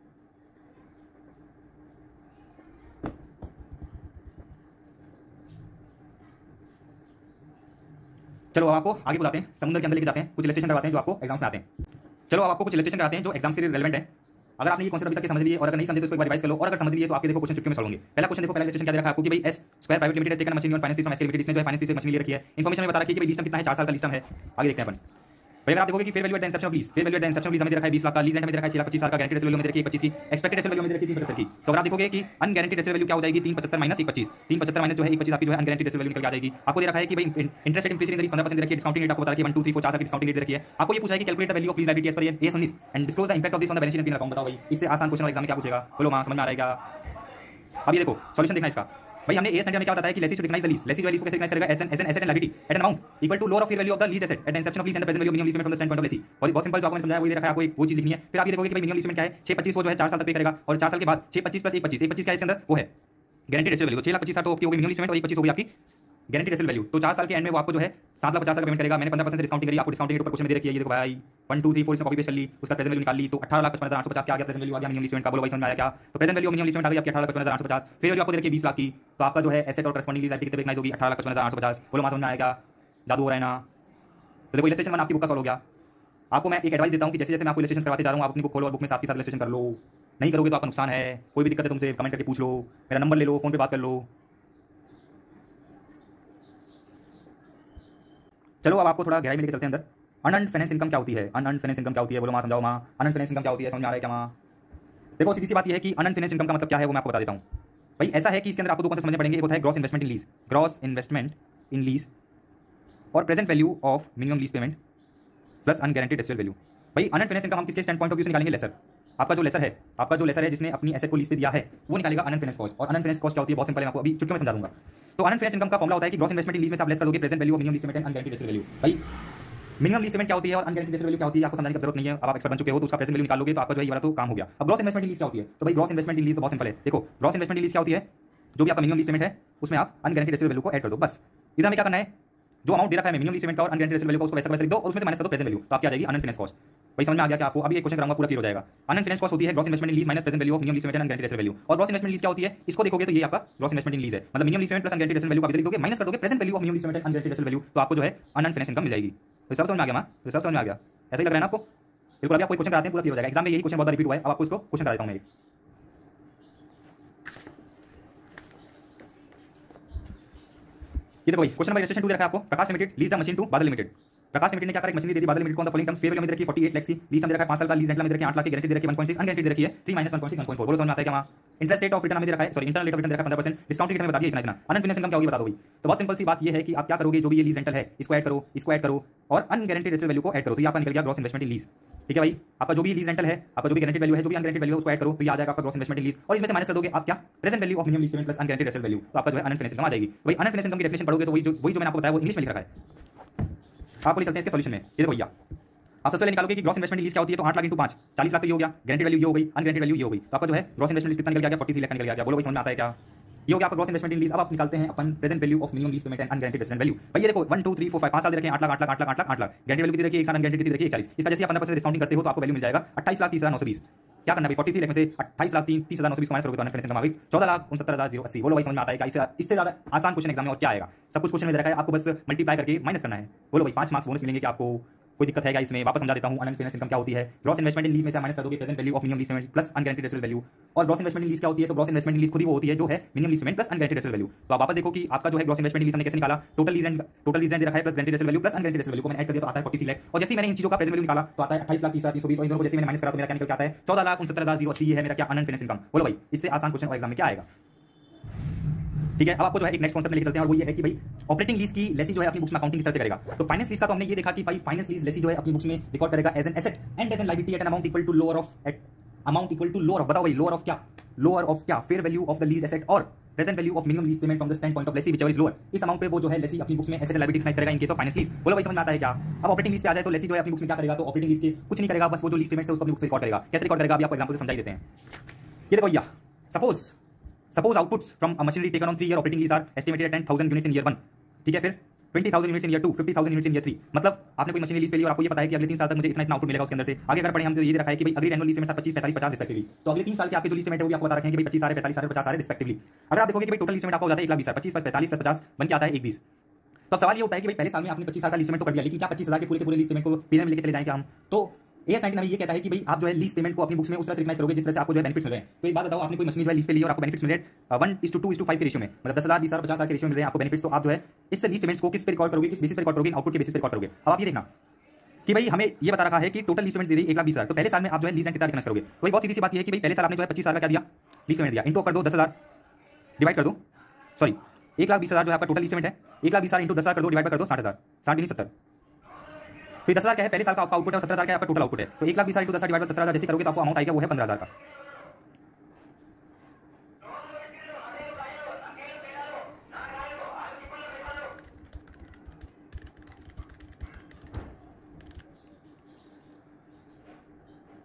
चलो अब आपको आगे बुलाते हैं, समुद्र के अंदर लेके जाते हैं, कुछ इलस्ट्रेशन करवाते हैं जो आपको एग्जाम्स में आते हैं। चलो अब आपको कुछ इलस्ट्रेशन कराते हैं जो एग्जाम्स के लिए रेलेवेंट है। अगर आपने ये कॉन्सेप्ट अभी तक समझ लिए और अगर नहीं समझे तो इसको एक बार रिवाइज कर लो, और अगर समझ लिए तो आपके देखो क्वेश्चन चुटकी में सॉल्व होंगे। पहला क्वेश्चन देखो, पहला इलस्ट्रेशन क्या दे रखा है आपको कि भाई S square private limited has taken machine on finance lease from S limited, इसने जो है फाइनेंस लीज मशीन ले रखी है। इन्फॉर्मेशन में बता रखी है कि भाई लीज टर्म कितना है, चार साल का लीज टर्म है। आगे देखते हैं अपन। भाई अगर आप देखोगे कि fair value at the inception of lease fair value at the inception of lease हमें दे रखा है बीस लाख का, लीज रेंट हमें दे रखा है छह लाख पच्चीस हजार का, गारंटीड रेशियो वैल्यू हमें दे रखी है पच्चीस की, एक्सपेक्टेड रेशियो वैल्यू हमें दे रखी है तीन पचहत्तर की। तो अगर आप देखोगे कि अनगारंटीड रेशियो वैल्यू क्या हो जाएगी, तीन पचहत्तर माइनस एक पच्चीस, तीन पचहत्तर माइनस जो है एक पच्चीस आपकी जो है अनगारंटीड रेशियो वैल्यू निकल के आ जाएगी। आपको दे रखा है कि भाई interest rate implicit in the lease पंद्रह परसेंट दे रखी है, डिस्काउंटिंग रेट आपको बता रखी है वन टू थ्री फोर चार की डिस्काउंटिंग रेट दे रखी है। आपको ये पूछा है कि calculate the value of lease liability as per A उन्नीस and disclose the impact of this on the balance sheet and account. बताओ भाई इससे आसान क्वेश्चन और एग्जाम में क्या पूछेगा, बोलो मां समझ में आ रहेगा। अब ये देखो सॉल्यूशन देखना इसका। भाई हमने एस में क्या बताया कि lessee should recognise the lease, lessee जो लीज को कैसे रिकॉग्नाइज करेगा as an as an asset and liability at an amount equal to lower of fair value of the lease asset at the inception of lease and the present value minimum lease payment from the stand point of lessee. और बहुत सिंपल जो आपको समझाया वो दे रखा है, आपको एक वो चीज लिखनी है। फिर आप ये देखोगे कि भाई मिनिमम लीज पेमेंट क्या है, छह पच्चीस वो जो है चार साल तक पे करेगा, और चार साल के बाद छह पच्चीस प्लस एक पच्चीस एक पच्चीस क्या है इसके अंदर वो है गारंटीड रेशियो वैल्यू, छह लाख पच्चीस हजार तो आपकी हो गई मिनिमम लीज पेमेंट और एक पच्चीस हो गई आपकी गारंटी रेसिल वैल्यू, तो चार साल के एंड में वो आपको जो है सात लाख पचास हजार पेमेंट करेगा। मैंने पंद्रह परसेंट डिस्काउंटिंग करी, आपको डिस्काउंटिंग ऊपर क्वेश्चन में दे रखी है, ये देखो भाई वन टू थ्री फोर से कॉपी पेस्ट कर ली, उसका प्रेजेंट वैल्यू निकाल ली, तो अठारह लाख पचपन हजार आठ सौ पचास क्या आ गया, प्रेजेंट वैल्यू आ गया मिनिमम लिस्टमेंट का। बोलो भाई समझ में आया क्या? तो प्रेजेंट वैल्यू मिनिमम लिस्टमेंट आ गई आपकी अठारह लाख पचपन हजार आठ सौ पचास, फेयर वैल्यू आपको दे रखी है बीस लाख की, तो आपका जो है एसेट और करस्पॉन्डिंग लीज कितने रिकॉग्नाइज होगी, अठारह लाख पचपन हजार आठ सौ पचास। बोलो मां समझ में आया क्या? जादू हो रहा है ना? तो देखो इलस्ट्रेशन वन आपकी बुक का सॉल्व हो गया। आपको मैं एक एडवाइस देता हूँ कि जैसे जैसे मैं आपको इलस्ट्रेशन करवाते जा रहा हूँ, आप अपनी बुक खोलो और बुक में साथ के साथ इलस्ट्रेशन कर लो। नहीं करोगे तो आपका नुकसान है। कोई भी दिक्कत है तुमसे कमेंट करके पूछ लो, मेरा नंबर ले लो, फोन पे बात कर लो। चलो अब आपको थोड़ा गहराई में लेके चलते हैं अंदर। अनअर्न्ड फाइनेंस इनकम क्या होती है? अनअर्न्ड फाइनेंस इनकम क्या होती है? बोलो मां समझाओ मां, अनअर्न्ड फाइनेंस इनकम क्या होती है? समझ में आ रहा है क्या मां? देखो सीधी सी बात यह है कि अनअर्न्ड फाइनेंस इनकम का मतलब क्या है वो मैं आपको बता देता हूँ। भाई ऐसा है कि इसके अंदर आपको दो कॉन्सेप्ट समझने पड़ेंगे। एक होता है gross investment in lease, gross investment in lease और present value of minimum lease payment plus unguaranteed residual value. भाई अनअर्न्ड फाइनेंस इनकम हम किसके स्टैंड पॉइंट ऑफ व्यू से निकालेंगे? लेसर। आपका जो लेसर है, आपका जो लेसर है जिसने अपनी एसेट को लीज पे दिया है, वो निकालेगा अनअर्न्ड फाइनेंस कॉस्ट। और अनअर्न्ड फाइनेंस कॉस्ट क्या होती है? बहुत सिंपल है, मैं आपको अभी चुटकी में समझा दूंगा। तो अनअर्न्ड फाइनेंस इनकम का फॉर्मूला होता है कि ग्रॉस इन्वेस्टमेंट इन लीज में से आप लेस करोगे present value of minimum lease payment and unguaranteed residual value. भाई मिनिमम लीज पेमेंट क्या होती है और अनगारंटीड रेसिडुअल वैल्यू क्या होती है आपको समझने की जरूरत नहीं है, अब आप एक्सपर्ट बन चुके हो, तो उसका प्रेजेंट वैल्यू निकाल लोगे तो आपका जो है ये वाला तो काम हो गया। अब ग्रॉस इन्वेस्टमेंट इन लीज क्या होती है? तो भाई ग्रॉस इन्वेस्टमेंट इन लीज तो बहुत सिंपल है। देखो ग्रॉस इन्वेस्टमेंट इन लीज क्या होती है? जो भी आपका मिनिमम लीज पेमेंट है उसमें आप अनगारंटीड रेसिडुअल वैल्यू को ऐड कर दो, बस। इधर में क्या करना है, जो अमाउंट दे रखा है मिनिमम लीज पेमेंट का और अनगारंटीड रेसिडुअल वैल्यू को उसको वैसा वैसा लिख दो और उसमें से माइनस कर दो प्रेजेंट वैल्यू, तो आपकी आ जाएगी अनअर्न्ड फाइनेंस कॉस्ट। भाई समझ में आ गया क्या आपको? अभी एक क्वेश्चन कराऊंगा पूरा क्लियर हो जाएगा। अनअर्न्ड फाइनेंस कॉस्ट होती है gross investment in lease minus present value of minimum lease payment and unguaranteed residual value. और ग्रॉस इन्वेस्टमेंट लीज क्या होती है? इसको देखोगे तो ये आपका ग्रॉस इन्वेस्टमेंट इन लीज है, मतलब minimum lease payment plus unguaranteed residual value का लिख दोगे, माइनस कर दोगे present value of minimum lease payment and unguaranteed residual value, तो आपको जो है अनअर्न्ड फाइनेंस इनकम मिल जाएगी। तो सब समझ में आ गया मां? तो सब समझ में आ गया? ऐसा ही लग रहा है ना आपको? बिल्कुल। अभी आप कोई क्वेश्चन कराते हैं पूरा क्लियर हो जाएगा। एग्जाम में यही क्वेश्चन बहुत बार रिपीट हुआ है, अब आपको इसको क्वेश्चन करा देता हूं मैं। ये देखो भाई क्वेश्चन नंबर रजिस्ट्रेशन टू रखा है आपको, Prakash limited lease the machine to Badal limited. Prakash limited ने क्या करा, एक मशीन दे दी बादल लिमिटेड को, the following terms fair value में दे रखी है अड़तालीस लाख की, लीज टर्म दे रखा है पांच साल का, लीज रेंटल में दे रखी है आठ लाख की, गारंटी दे रखी है वन पॉइंट सिक्स, अनगारंटी दे रखी है तीन minus one point six one point four. बोलो समझ में आता है क्या? इंटरेस्ट रेट ऑफ रिटर्न में दे रखा है, sorry internal rate of return दे रखा है पंद्रह परसेंट, डिस्काउंट रेट में बता दिया इतना इतना। अनअर्न्ड फाइनेंस इनकम क्या होगी बता दो भाई। तो बहुत सिंपल सी बात ये है कि आप क्या करोगे, जो भी ये लीज रेंटल है इसको ऐड करो, इसको ऐड करो और अनगारंटीड रेसिडुअल वैल्यू को ऐड करो, तो ये आपका निकल गया ग्रॉस इन्वेस्टमेंट इन लीज। ठीक है भाई, आपका जो भी लीज रेंटल है, आपका जो भी गारंटीड वैल्यू है, जो भी अनगारंटीड वैल्यू है उसको ऐड करो, तो ये आ जाएगा आपका ग्रॉस इन्वेस्टमेंट इन लीज। और इसमें से माइनस कर दोगे आप क्या, present value of minimum lease payment plus unguaranteed residual value, तो आपका जो है अनअर्न्ड फाइनेंस इनकम आ जाएगी। भाई अनअर्न्ड फाइनेंस इनकम की डेफिनेशन पढ़ोगे तो वही जो वही जो मैंने आपको बताया वो इंग्लिश में लिख रखा है। आपको चलते हैं इसके सॉल्यूशन में। ये देखो भैया, आप सबसे पहले निकालोगे कि ग्रॉस इन्वेस्टमेंट लीज क्या होती है, तो आठ लाख इंटू पांच चालीस लाख तो ये हो गया, गारंटी वैल्यू ये हो गई, अनगारंटीड वैल्यू ये हो गई, तो आपका जो है ग्रॉस इन्वेस्टमेंट लीज कितना निकल गया, फोर्टी थ्री लाख निकल गया। बोलो भाई समझ में आता है क्या? ये हो गया आपका ग्रॉस इन्वेस्टमेंट इन लीज। अब आप निकालते हैं अपन present value of minimum lease payment and unguaranteed resident value. भाई ये देखो one two three four five पांच साल दे रखे हैं, आठ लाख आठ लाख आठ लाख आठ लाख आठ लाख, गारंटी वैल्यू कितनी रखी है, एक साल अनगारंटीड कितनी रखी है चालीस। इसका जैसे आप पंद्रह परसेंट डिस्काउंटिंग करते हो तो आपको वैल्यू मिल जाएगा अट्ठाईस लाख तीस हजार नौ सौ बीस। क्या करना है भाई, फोर्टी थ्री लाख में से अट्ठाईस लाख तीन तीस हजार नौ सौ बीस माइनस करोगे तो अनअर्न्ड फाइनेंस इनकम आ गई चौदह लाख उनसत्तर हजार जीरो अस्सी। बोलो भाई समझ में आता है क्या? इससे इससे ज्यादा आसान क्वेश्चन एग्जाम में और क्या आएगा? सब कुछ क्वेश्चन में दे रखा है, आपको बस मल्टीप्लाई करके माइनस करना है। बोलो भाई पांच मार्क्स बोनस मिलेंगे क्या आपको? कोई दिक्कत है क्या इसमें? वापस समझा देता हूं, अनअर्न्ड फाइनेंस इनकम क्या होती है। ग्रॉस इन्वेस्टमेंट इन लीज में से माइनस कर दोगे present value of minimum lease payment plus unguaranteed residual value. और ग्रॉस इन्वेस्टमेंट इन लीज क्या होती है? तो ग्रॉस इन्वेस्टमेंट इन लीज खुद ही वो होती है जो है minimum lease payment plus unguaranteed residual value. तो आप वापस देखो कि आपका जो है ग्रॉस इन्वेस्टमेंट इन लीज हमने कैसे निकाला, total lease and total lease and दे रखा है plus guaranteed residual value plus unguaranteed residual value को मैंने ऐड कर दिया तो आता है फोर्टी थ्री लाख। और जैसे ही मैंने इन चीजों का प्रेजेंट वैल्यू निकाला तो आता है अट्ठाईस लाख तीस हजार तीन सौ बीस, और इन दोनों को जैसे मैंने माइनस करा तो मेरा क्या निकल के आता है चौदह लाख उनसत्तर हजार जीरो अस्सी। ये है मेरा क्या अनअर्न्ड फाइनेंस इनकम। बोलो भाई इससे आसान क्वेश्चन और एग्जाम में क्या आएगा? ठीक है, अब आपको जो है एक नेक्स्ट कॉन्सेप्ट में लेके चलते हैं और वो ये है कि भाई ऑपरेटिंग लीज की लेसी जो है अपनी बुक्स में अकाउंटिंग किस तरह से करेगा। तो फाइनेंस लीज का तो हमने ये देखा कि भाई फाइनेंस लीज लेसी जो है अपनी बुक्स में रिकॉर्ड करेगा as an asset and as an liability at an amount equal to lower of at amount equal to lower of, बताओ भाई लोअर ऑफ क्या, लोअर ऑफ क्या, fair value of the lease asset और present value of minimum lease payment from the stand point of lessee whichever is lower. इस अमाउंट पे वो जो है लेसी अपनी बुक्स में एसेट लायबिलिटी डिफाइन करेगा in case of finance lease. बोलो भाई समझ में आता है क्या? अब ऑपरेटिंग लीज पे आ जाए तो लेसी जो है अपनी बुक्स में क्या करेगा, तो ऑपरेटिंग लीज के कुछ नहीं करेगा, बस वो जो लीज पेमेंट है उसको अपनी बुक्स में रिकॉर्ड करेगा। कैसे रिकॉर्ड करेगा अभी आपको एग्जांपल से समझा देते हैं। ये देखो भैया, suppose suppose outputs from a machinery taken on three year operating lease are estimated at ten thousand units in year one. ठीक है, फिर twenty thousand units in year two, fifty thousand units in year three. मतलब आपने कोई मशीनरी लीज पे ली और आपको ये पता है कि अगले तीन साल तक मुझे इतना इतना आउटपुट मिलेगा उसके अंदर से। आगे अगर पढ़े हम तो ये रखा है कि भाई अगली एनुअल लीज पेमेंट पच्चीस पैंतालीस पचास रिस्पेक्टिवली। तो अगले तीन साल के आपके जो लीज पेमेंट है वो भी आपको बता रखे हैं कि भाई पच्चीस सारे पैंतालीस सारे पचास सारे रिस्पेक्टिवली। अगर आप देखोगे कि भाई टोटल लीज पेमेंट आपको हो जाता है एक लाख बीस, पच्चीस पैंतालीस पचास बन के आता है एक बीस। तो अब सवाल ये होता है कि भाई पहले साल में आपने पच्चीस साल का लीज पेमेंट तो कर दिया, लेकिन क्या पच्चीस हजार के पूरे के पूरे लीज पेमेंट को पीरियड में लेके चले जाएंगे हम? तो एएस नाइनटीन हमें ये कहता है कि भाई आप जो है लीज पेमेंट को अपनी बुक्स में उस तरह से रिकॉग्नाइज करोगे जिस तरह से आपको जो है बेनिफिट्स मिल रहे हैं। तो एक बात बताओ, आपने कोई मशीन जो है लीज पे ली और आपको बेनिफिट्स मिल रहे हैं one is to two is to five के रेशियो में, मतलब दस हजार बीस हजार पचास हजार के रेशियो में मिल रहे हैं आपको बेनिफिट्स। तो आप जो है इस लीज पेमेंट्स को किस पे रिकॉर्ड करोगे, किस बेसिस पे रिकॉर्ड करोगे, आउटपुट के बेसिस पे रिकॉर्ड करोगे। अब आप ये देखना कि भाई हमें ये बता रखा है कि टोटल लीज पेमेंट दे रही है एक लाख बीस हजार, तो पहले साल में आप जो है लीज कितना रिकॉग्नाइज करोगे। तो बहुत सीधी सी बात है कि भाई पहले साल आपने जो है पच्चीस हजार का क्या दिया लीज पेमेंट दिया, इनको कर दो दस हजार डिवाइड कर दो, सॉरी एक लाख बीस हजार जो है आपका टोटल लीज पेमेंट है, एक लाख बीस हजार इंटू दस हजार कर दो डिवाइड कर दो साठ हजार, साठ नहीं सत्तर। तो दस हजार क्या है पहले साल का आपका आउटपुट है और सत्तर हजार का आपका टोटल आउटपुट है। तो एक लाख बीस हजार इंटू दस हजार डिवाइड सत्तर हजार जैसे करोगे तो आपको अमाउंट आएगा वो है पंद्रह हजार का।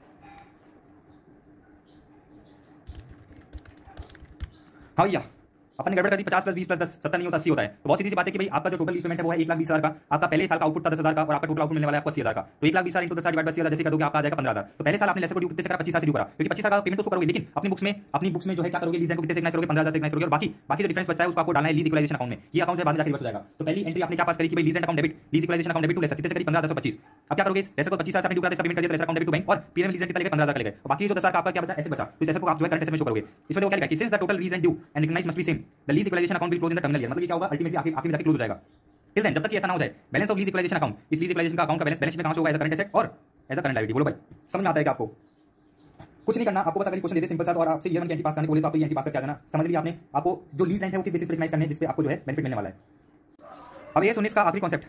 हाँ भैया, अपन ने गड़बड़ कर दी, पचास प्लस बीस प्लस दस सत्तर नहीं होता, अस्सी होता है। तो बहुत सीधी सी बात है कि भाई आपका जो टोटल लीज पेमेंट है वो है एक लाख बीस हजार का, आपका पहले साल का आउटपुट था दस हजार का और आपका टोटल आउटपुट मिलने वाला है आपको अस्सी हजार का। तो एक लाख बीस हजार इंटू दस डिवाइड बाय अस्सी हजार जैसे कर दोगे आपका आ जाएगा पंद्रह हजार। तो पहले साल आपने लेसर को ड्यू कितने से करा, पच्चीस हजार से ड्यू करा, क्योंकि पच्चीस हजार का पेमेंट तो करोगे, लेकिन अपनी बुक्स में अपनी बुक्स में जो है क्या करोगे, लीज रेंट को कितने से करोगे, पंद्रह हजार से करोगे, और बाकी बाकी जो डिफरेंस बचता है उसको आपको डालना है लीज इक्वलाइजेशन अकाउंट में। ये अकाउंट से बाद में जाकर रिवर्स हो जाएगा। तो पहली एंट्री आपने क्या पास करी कि भाई lease rent account debit, lease equalisation account debit to lessor कितने से करी, पंद्रह हजार पच्चीस। अब क्या करोगे, लेसर को पच्चीस हजार से ड्यू करा, पेमेंट कर दिया, lessor account debit to bank और पीएम लीज रेंट कितना पंद्रह हजार का लेगा, बाकी जो दस हजार का आपका क्या बचा, ऐसे बचा, तो ऐसे को आप जो है करंट एसेट में शो करोगे। इसमें देखो क्या लिखा है, since the total lease rent due and recognised must be same, the lease equalisation account will close in the terminal year. मतलब ये क्या होगा, अल्टीमेटली आखिर आखिर में जाके क्लोज हो जाएगा। टिल देन, जब तक ये ऐसा ना हो जाए, balance of lease equalisation account, इस लीज इक्वलाइजेशन का अकाउंट का बैलेंस बैलेंस में कहां से होगा, एज अ करंट एसेट और एज अ करंट लायबिलिटी। बोलो भाई समझ में आता है कि आपको कुछ नहीं करना, आपको बस अगर क्वेश्चन देते सिंपल सा, तो और आपसे ईयर वन की एंट्री पास करने को बोले तो आपको ये एंट्री पास करके आ जाना। समझ लिया आपने, आपको जो लीज रेंट है वो किस बेसिस पे रिकॉग्नाइज करने हैं, जिस पे आपको जो है बेनिफिट मिलने वाला है। अब ये उन्नीस का आखिरी कॉन्सेप्ट,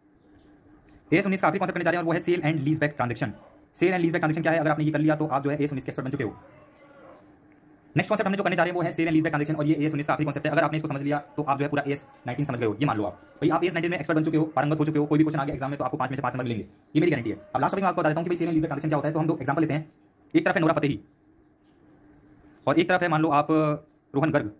ये उन्नीस का आखिरी कॉन्सेप्ट करने जा रहे हैं और वो है sale and lease back transaction. Sale and lease back transaction क्या है, अगर आपने ये कर लिया तो आप जो है ए उन्नीस के एक्सपर्ट बन चुके हो। नेक्स्ट कॉन्सेप्ट हमने जो करने जा रहे हैं वो है sale and lease back transaction, और ये ए उन्नीस का आखिरी कॉन्सेप्ट है। अगर आपने इसको समझ लिया तो आप जो है पूरा एस नाइनटीन समझ गए हो। ये मान लो आप भाई आप एस नाइनटीन में एक्सपर्ट बन चुके हो, पारंगत हो चुके हो, कोई भी क्वेश्चन आ गया एग्जाम में तो आपको पांच में से पांच नंबर मिलेंगे, ये मेरी गारंटी है। अब लास्ट में मैं आपको बता देता हूं कि भाई sale and lease back transaction क्या होता है। तो हम दो एग्जांपल लेते हैं, एक तरफ है नोरा फतेही और एक तरफ है मान लो आप रोहन गर्ग।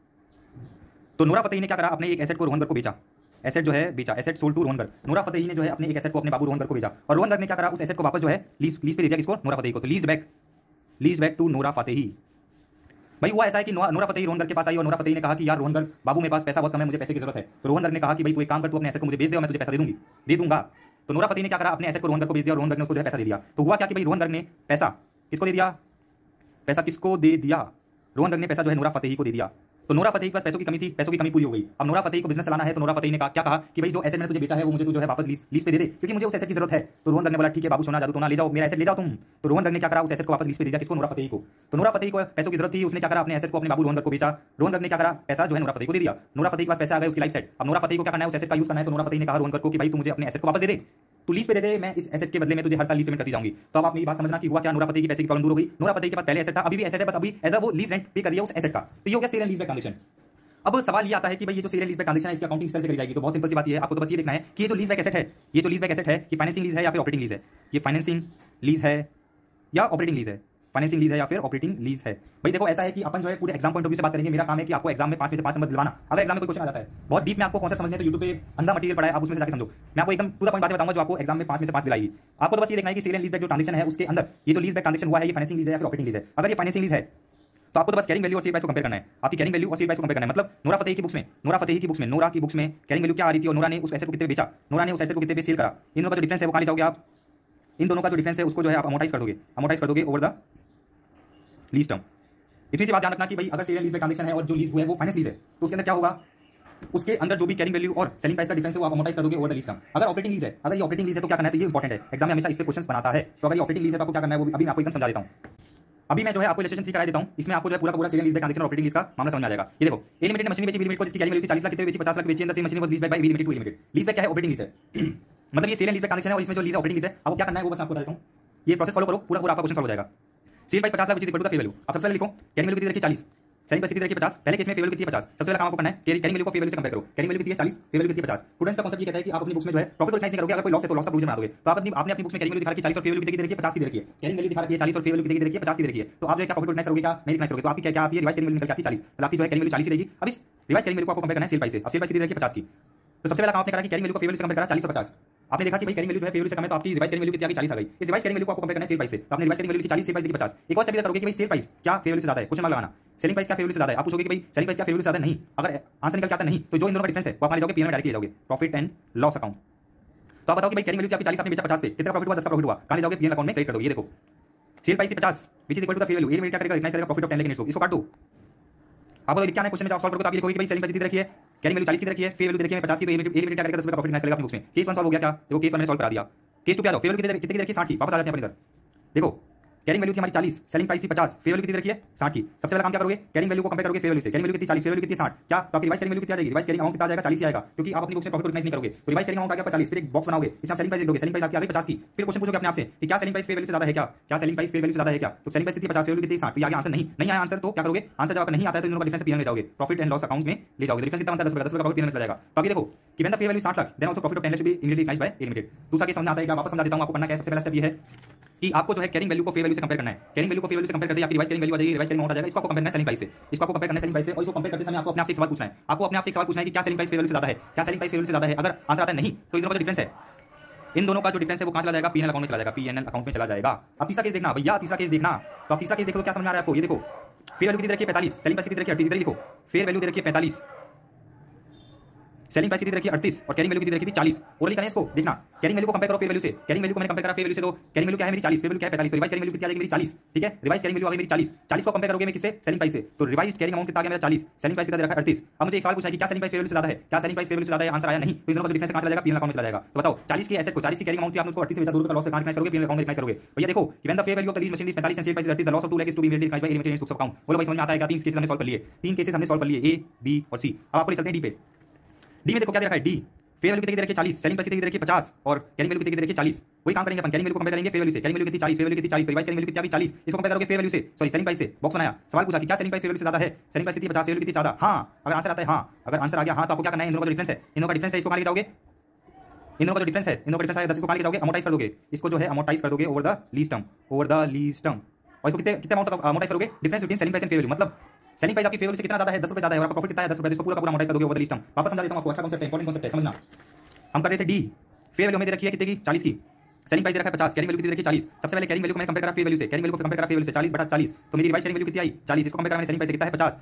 तो नोरा फतेही ने क्या करा, अपने एक एसेट को रोहन गर्ग को बेचा, एसेट जो है बेचा, asset sold to Rohan Garg. Nora Fatehi ने जो है अपने एक एसेट को अपने बाबू रोहन गर्ग को बेचा, और रोहन गर्ग ने क्या करा, उस एसेट को वापस जो है लीज लीज पे दे दिया, किसको, नोरा फतेही को। तो lease back lease back to Nora Fatehi. भाई हुआ ऐसा है कि नोरा फतेही रोहन गर्ग के पास आई और नोरा फतेही ने कहा कि यार रोहन गर्ग बाबू मेरे पास पैसा बहुत कम है, मुझे पैसे की जरूरत है। तो रोहन गर्ग ने कहा कि भाई तू एक काम कर, तू अपने एसेट को मुझे बेच दे और मैं तुझे पैसा दे दूंगी दे दूंगा। तो नोरा फतेही ने क्या करा, अपने एसेट को रोहन गर्ग को बेच दिया और रोहन गर्ग ने उसको जो है पैसा दे दिया। तो हुआ क्या कि भाई रोहन गर्ग ने पैसा किसको दे दिया, पैसा किसको दे दिया, रोहन गर्ग ने पैसा जो है नोरा फतेही को दे दिया। तो नोरा फतेही के पास पैसों की कमी थी, पैसों की कमी पूरी हो गई। अब नोरा फतेही को बिजनेस चलाना है, तो नोरा फतेही ने कहा क्या कहा कि भाई जो एसेट मैंने तुझे बेचा है वो मुझे तू जो है वापस लीज लीज पे दे दे, क्योंकि मुझे उस एसेट की जरूरत है। तो रोहन गर्ग ने बोला ठीक है बाबू सोना जादू टोना ले जाओ, मेरा एसेट ले जाओ तुम। तो रोहन गर्ग ने क्या करा, उस एसेट को वापस लीज पे दे दिया, किसको, नोरा फतेही को। तो नोरा फतेही को पैसों की जरूरत थी, उसने क्या करा, अपने एसेट को अपने बाबू रोहन गर्ग को बेचा। रोहन गर्ग ने क्या करा, पैसा जो है नोरा फतेही को दे दिया। नोरा फतेही के पास पैसा आ गया, उसकी लाइफ सेट। अब नोरा फतेही को क्या करना है, उस एसेट का यूज करना है। तो नोरा फतेही ने कहा रोहन गर्ग को कि भाई तू मुझे अपने एसेट को वापस दे दे, तू लीज पे दे दे, मैं इस एसेट के बदले में तुझे हर साल लीज पेमेंट करती जाऊंगी। तो अब आप मेरी बात समझना कि हुआ क्या, नोरा फतेही की पैसे की प्रॉब्लम दूर हो गई। नोरा फतेही के पास पहले एसेट था, अभी भी एसेट है, बस अभी एज अ वो लीज रेंट पे कर रही है उस एसेट का। तो ये हो गया sale and lease back transaction. अब सवाल ये आता है कि भाई ये जो sale and lease back transaction है इसकी अकाउंटिंग इस तरह से करी जाएगी। तो बहुत सिंपल सी बात ये है, आपको तो बस ये देखना है कि ये जो लीज बैक एसेट है, ये जो लीज बैक एसेट है, ये फाइनेंसिंग लीज है या फिर ऑपरेटिंग लीज है, ये फाइनेंसिंग लीज है या ऑपरेटिंग लीज है, फाइनेंसिंग लीज है या फिर ऑपरेटिंग लीज है। भाई देखो ऐसा है कि अपन जो है पूरे एग्जाम पॉइंट ऑफ व्यू से बात करेंगे। मेरा काम है कि आपको एग्जाम में पांच में से पांच नंबर दिलवाना। अगर एग्जाम में कोई क्वेश्चन आ जाता है बहुत डीप में आपको कॉन्सेप्ट समझने, तो यूट्यूब पे अंधा मटेरियल पड़ा है, आप उसमें जाकर समझो। मैं आपको एकदम पूरा पॉइंट बातें बताऊंगा जो आपको एग्जाम में पांच में से पांच दिलाएगी। आपको तो बस ये देखना है कि सेल एंड लीज बैक जो ट्रांजैक्शन है उसके अंदर ये जो लीज बैक ट्रांजैक्शन हुआ है, ये फाइनेंसिंग लीज है या फिर ऑपरेटिंग लीज है। अगर ये फाइनेंसिंग लीज है तो आपको तो बस कैरिंग वैल्यू और सेल प्राइस को कंपेयर करना है। आपकी कैरिंग वैल्यू और सेल प्राइस को कंपेयर करना है। मतलब नोरा फतेही की बुक्स में नोरा फतेही की बुक्स में नोरा की बुक्स में कैरिंग वैल्यू क्या आ रही थी और नोरा ने उस एसेट को कितने बेचा, नोरा ने उस एसेट को कितने पे सेल करा, इन दोनों का जो डिफरेंस है वो कहां ले जाओगे आप, इन दोनों का जो डिफरेंस है उसको जो है आप अमोर्टाइज कर दोगे, अमोर्टाइज कर दोगे ओवर द लीज टर्म। इतनी सी बात ध्यान रखना कि भाई अगर sale and lease back transaction है और जो लीज हुआ है वो फाइनेंस लीज है, तो उसके अंदर क्या होगा, उसके अंदर जो भी कैरिंग वैल्यू और सेलिंग प्राइस का डिफरेंस है वो आप अमोर्टाइज कर दोगे ओवर द लीज टर्म। अगर ऑपरेटिंग लीज है, अगर ये ऑपरेटिंग लीज है तो क्या करना है, तो ये इंपॉर्टेंट है, एग्जाम में हमेशा इस पे क्वेश्चंस बनाता है। तो अगर ये ऑपरेटिंग लीज है तो आपको क्या करना है वो अभी मैं आपको एकदम समझा देता हूं। अभी मैं जो है आपको इलस्ट्रेशन थ्री करा देता हूं, इसमें आपको जो है पूरा पूरा sale and lease back transaction और ऑपरेटिंग लीज का मामला समझ में आ जाएगा। ये देखो, ए लिमिटेड ने मशीन बेची, बी लिमिटेड को जिसकी कैरिंग वैल्यू थी चालीस लाख कितने बेची, पचास लाख बेची, and the same machine was lease back by B limited to A limited. Lease back क्या है, ऑपरेटिंग लीज है। मतलब ये sale and lease back transaction है और इसमें जो लीज ऑपरेटिंग लीज है, आपको क्या करना है वो बस आपको बता देता हूं। ये प्रोसेस फॉलो करो, पूरा पूरा आपका क्वेश्चन सॉल्व हो जाएगा। सेल प्राइस पचास लाख बेची equal to the fair value. आप सबसे पहले लिखो कैरिंग वैल्यू कितनी रखी, चालीस, सेलिंग प्राइस कितनी रखी, पचास। पहले केस में फेयर वैल्यू कितनी है, पचास। सबसे पहले काम आपको करना है कैरिंग वैल्यू को फेयर वैल्यू से कंपेयर करो। कैरिंग वैल्यू कितनी है, चालीस, फेयर वैल्यू कितनी है, पचास। स्टूडेंट्स का कांसेप्ट ये कहता है कि आप अपनी बुक्स में जो है प्रॉफिट रिकॉग्नाइज नहीं करोगे, अगर कोई लॉस है तो लॉस का प्रोविजन बना दोगे। तो आप अपनी आपने अपनी बुक्स में कैरिंग वैल्यू दिखा रखी है चालीस और फेयर वैल्यू कितनी रखी है, पचास की दे रखी है। कैरिंग वैल्यू दिखा रखी है चालीस और फेयर वैल्यू कितनी रखी है, पचास की दे रखी है। तो आप जो है क्या प्रॉफिट रिकॉग्नाइज करोगे, क्या नहीं रिकॉग्नाइज करोगे। तो आपकी क्या क्या आती है, रिवाइज कैरिंग वैल्यू निकल के आती है चालीस, तो आपकी जो है कैरिंग वैल्यू चालीस रहेगी। अब इस रिवाइज कैरिंग वैल्यू को आपको कंपेयर करना है सेल प्राइस से। अब सेल प्राइस कितनी रखी है, पचास की। तो सबसे पहला काम आपने करा कि कैरिंग वैल्यू को फेयर वैल्यू से कंपेयर करा चालीस और पचास। आपने देखा कि भाई कैरिंग वैल्यू जो है फेयर वैल्यू से कम है, तो आपकी रिवाइज कैरिंग वैल्यू कितनी आ गई, चालीस आ गई। इस रिवाइज कैरिंग वैल्यू को आपको कंपेयर करना है सेल प्राइस से। तो आपने रिवाइज कैरिंग वैल्यू की चालीस, सेल प्राइस की पचास। एक और स्टेप करोगे कि भाई सेल प्राइस क्या फेयर वैल्यू से ज्यादा है, क्वेश्चन मार्क लगाना। सेलिंग प्राइस क्या फेयर वैल्यू से ज्यादा है, आप पूछोगे कि भाई सेलिंग प्राइस क्या फेयर वैल्यू से ज्यादा नहीं। अगर आंसर निकल के आता नहीं तो जो इन दोनों का डिफरेंस है वो आप ले जाओगे पीएल में डायरेक्ट ले जाओगे, प्रॉफिट एंड लॉस अकाउंट। तो आप बताओ कि भाई कैरिंग वैल्यू आपकी चालीस, आपने बेचा पचास पे, कितना प्रॉफिट हुआ, दस का प्रॉफिट हुआ, कहां ले जाओगे, पीएल अकाउंट में क्रेडिट कर दो। ये देखो सेल प्राइस की पचास which is equal to the fair value, ये मेरी क्या करेगा, रिकॉग्नाइज करेगा प्रॉफिट ऑफ टेन, लेकिन इसको इसको काट दो। आपको क्या है क्वेश्चन में आप सॉल्व करोगे तो आप ये लिखोगे कि भाई सेलिंग प्राइस कितनी रखी है, कैरिंग वैल्यू चालीस की रखी है, फेयर वैल्यू रखी है पचास की, तो ये लिमिटेड क्या करेगा, दस का प्रॉफिट रिकॉग्नाइज करेगा अपनी बुक्स में। केस वन सॉल्व हो गया क्या, देखो केस वन मैंने सॉल्व करा दिया। केस टू पे आ जाओ, फेयर वैल्यू कितनी रखी है, साठ की, वापस आ जाते हैं अपन इधर। देखो कैरिंग वैल्यू थी हमारी चालीस, सेलिंग प्राइस थी पचास, फेयर वैल्यू कितनी रखी है, साठ की। सबसे पहला काम क्या करोगे, कैरिंग वैल्यू को कंपेयर करोगे फेयर वैल्यू से। कैरिंग वैल्यू कितनी चालीस, फेयर वैल्यू कितनी साठ, क्या तो आपकी रिवाइज कैरिंग वैल्यू कितनी आ जाएगी, रिवाइज कैरिंग अमाउंट कितना आ जाएगा, चालीस ही आएगा, क्योंकि आप अपनी बुक्स में प्रॉफिट रिकॉग्नाइज नहीं करोगे। तो रिवाइज कैरिंग अमाउंट आ गया चालीस, फिर एक बॉक्स बनाओगे, इसमें सेलिंग प्राइस दोगे, सेलिंग प्राइस आपकी आ गई पचास की। फिर क्वेश्चन पूछोगे अपने आप से कि क्या सेलिंग प्राइस फेयर वैल्यू से ज्यादा है, क्या क्या सेलिंग प्राइस फेयर वैल्यू से ज्यादा है क्या। तो सेलिंग प्राइस कितनी पचास, फेयर वैल्यू कितनी साठ, तो आगे आंसर नहीं नहीं आया आंसर तो क्या करोगे, आंसर जब नहीं आता है तो इन दोनों का डिफरेंस पीएल में जाओगे, प्रॉफिट एंड लॉस अकाउंट में ले जाओगे। डिफरेंस कितना बनता है, दस रुपए, दस रुपए का प्रॉफिट पीएल में चला जाएगा। तो अभी देखो कि व्हेन द फेयर वैल्यू साठ lakh then also profit of ten lakh should be immediately recognised by A limited. दूसरा केस समझ आता है कि वापस समझा देता हूं आपको, करना क्या है, सबसे पहला स्टेप ये है कि आपको जो है कैरिंग वैल्यू को फेयर वैल्यू से कंपेयर करना है। कैरिंग वैल्यू को फेयर वैल्यू से कंपेयर करते ही आपकी रिवाइज कैरिंग वैल्यू आ जाएगी, रिवाइज कैरिंग अमाउंट आ जाएगा। इसको आपको कंपेयर करना है सेलिंग प्राइस से, इसको आपको कंपेयर करना है सेलिंग प्राइस से, और इसको कंपेयर करते समय आपको अपने आप से एक सवाल पूछना है, आपको अपने आप से एक सवाल पूछना है कि क्या सेलिंग प्राइस फेयर वैल्यू से ज्यादा है, क्या सेलिंग प्राइस फेयर वैल्यू से ज्यादा है। अगर आंसर आता है नहीं तो इन दोनों का जो डिफरेंस है, इन दोनों का जो डिफरेंस है वो कहां चला जाएगा, पीएनएल अकाउंट में चला जाएगा, पीएनएल अकाउंट में चला जाएगा। अब तीसरा केस देखना भैया, तीसरा केस देखना। तो अब तीसरा केस देखो तो क्या समझ आ रहा है आपको, ये देखो फेयर वैल्यू कितनी रखी है पैंतालीस, सेलिंग प्राइस कितनी रखी है अड़तीस, इधर लिखो फेयर वैल्यू रखी है पैंतालीस, सेलिंग प्राइस कितनी रखी है अड़तीस और कैरिंग वैल्यू कितनी रखी थी चालीस। ओरली करें इसको, देखना कैरिंग वैल्यू को कंपेयर करो फेयर वैल्यू से, कैरिंग वैल्यू को मैंने कंपेयर करा फेयर वैल्यू से, तो कैरिंग वैल्यू क्या है मेरी चालीस, फेयर वैल्यू क्या है पैंतालीस, तो रिवाइज कैरिंग वैल्यू कितनी आ जाएगी मेरी चालीस, ठीक है, रिवाइज कैरिंग वैल्यू आ गई मेरी चालीस, चालीस को कंपेयर करोगे मैं किससे, सेलिंग प्राइस से, तो रिवाइज कैरिंग अमाउंट कितना आ गया मेरा चालीस, सेलिंग प्राइस कितना रखा है अड़तीस। अब मुझे एक सवाल पूछना है कि क्या सेलिंग प्राइस फेयर वैल्यू से ज्यादा है, क्या सेलिंग प्राइस फेयर वैल्यू से ज्यादा है, आंसर आया नहीं, तो इन दोनों का डिफरेंस कहां चला जाएगा, पीएनएल अकाउंट में चला जाएगा। तो बताओ चालीस की एसेट को, चालीस की कैरिंग अमाउंट थी, आपने उसको अड़तीस से बेचा, दो रुपए का लॉस से कहां रिकॉग्नाइज करोगे, पीएनएल अकाउंट में रिकॉग्नाइज करोगे। भैया देखो कि when the fair value of the lease machine is पैंतालीस एंड सेल प्राइस इज अड़तीस, the loss of two lakh is to be immediately recognised by immediate books of account. बोलो भाई समझ में आता है क्या, तीन केसेस हमने सॉल्व कर लिए, तीन केसेस हमने सॉल्व कर लिए, ए बी और सी। अब आपको चलते हैं डी पे। डी में देखो क्या दे रखा है, डी फेयर वैल्यू कितनी रखी है चालीस, सेलिंग प्राइस कितनी रखी है पचास और कैरिंग वैल्यू कितनी रखी है चालीस। वही काम करेंगे अपन, कैरिंग वैल्यू को कंपेयर करेंगे फेयर वैल्यू से, कैरिंग वैल्यू कितनी चालीस, फेयर वैल्यू कितनी चालीस, रिवाइज कैरिंग वैल्यू कितनी चालीस, इसको कंपेयर करोगे फेयर वैल्यू से, सॉरी सेलिंग प्राइस से, बॉक्स बनाया, सवाल पूछा कि क्या सेलिंग प्राइस फेयर वैल्यू से ज्यादा है, सेलिंग प्राइस कितनी पचास, फेयर वैल्यू कितनी ज्यादा, हां अगर आंसर आता है हां, अगर आंसर आ गया हां तो आपको क्या करना है, इन दोनों का डिफरेंस है, इन दोनों का डिफरेंस है, इसको कहां लेके जाओगे, इन दोनों का जो डिफरेंस है, इन दोनों का डिफरेंस है दस, इसको कहां लेके जाओगे, अमोर्टाइज कर दोगे, इसको जो है अमोर्टाइज कर दोगे over the lease term, over the lease term, और इसको कितने कितने अमाउंट तक अमोर्टाइज करोगे, difference between selling price and fair value, मतलब सेलिंग प्राइस आपकी फेयर वैल्यू से कितना ज्यादा है, दस रुपए ज्यादा है और आपका प्रॉफिट कितना है, दस रुपए, इसको पूरा का पूरा अमोर्टाइज कर दोगे ओवर द लीज टर्म। वापस समझा देता हूं आपको, अच्छा कांसेप्ट है, इंपॉर्टेंट कांसेप्ट है, समझना। हम कर रहे थे डी, फेयर वैल्यू हमें दे रखी है कितने की चालीस की, सेलिंग प्राइस दे रखा है पचास, कैरिंग वैल्यू कितनी रखी है चालीस। सबसे पहले कैरिंग वैल्यू को मैंने कंपेयर करा फेयर वैल्यू से, कैरिंग वैल्यू को कंपेयर करा फेयर वैल्यू से चालीस बटा चालीस, तो मेरी रिवाइज कैरिंग वैल्यू कितनी आई चालीस, इसको कंपेयर करा मैंने सेलिंग प्राइस से कितना है पचास।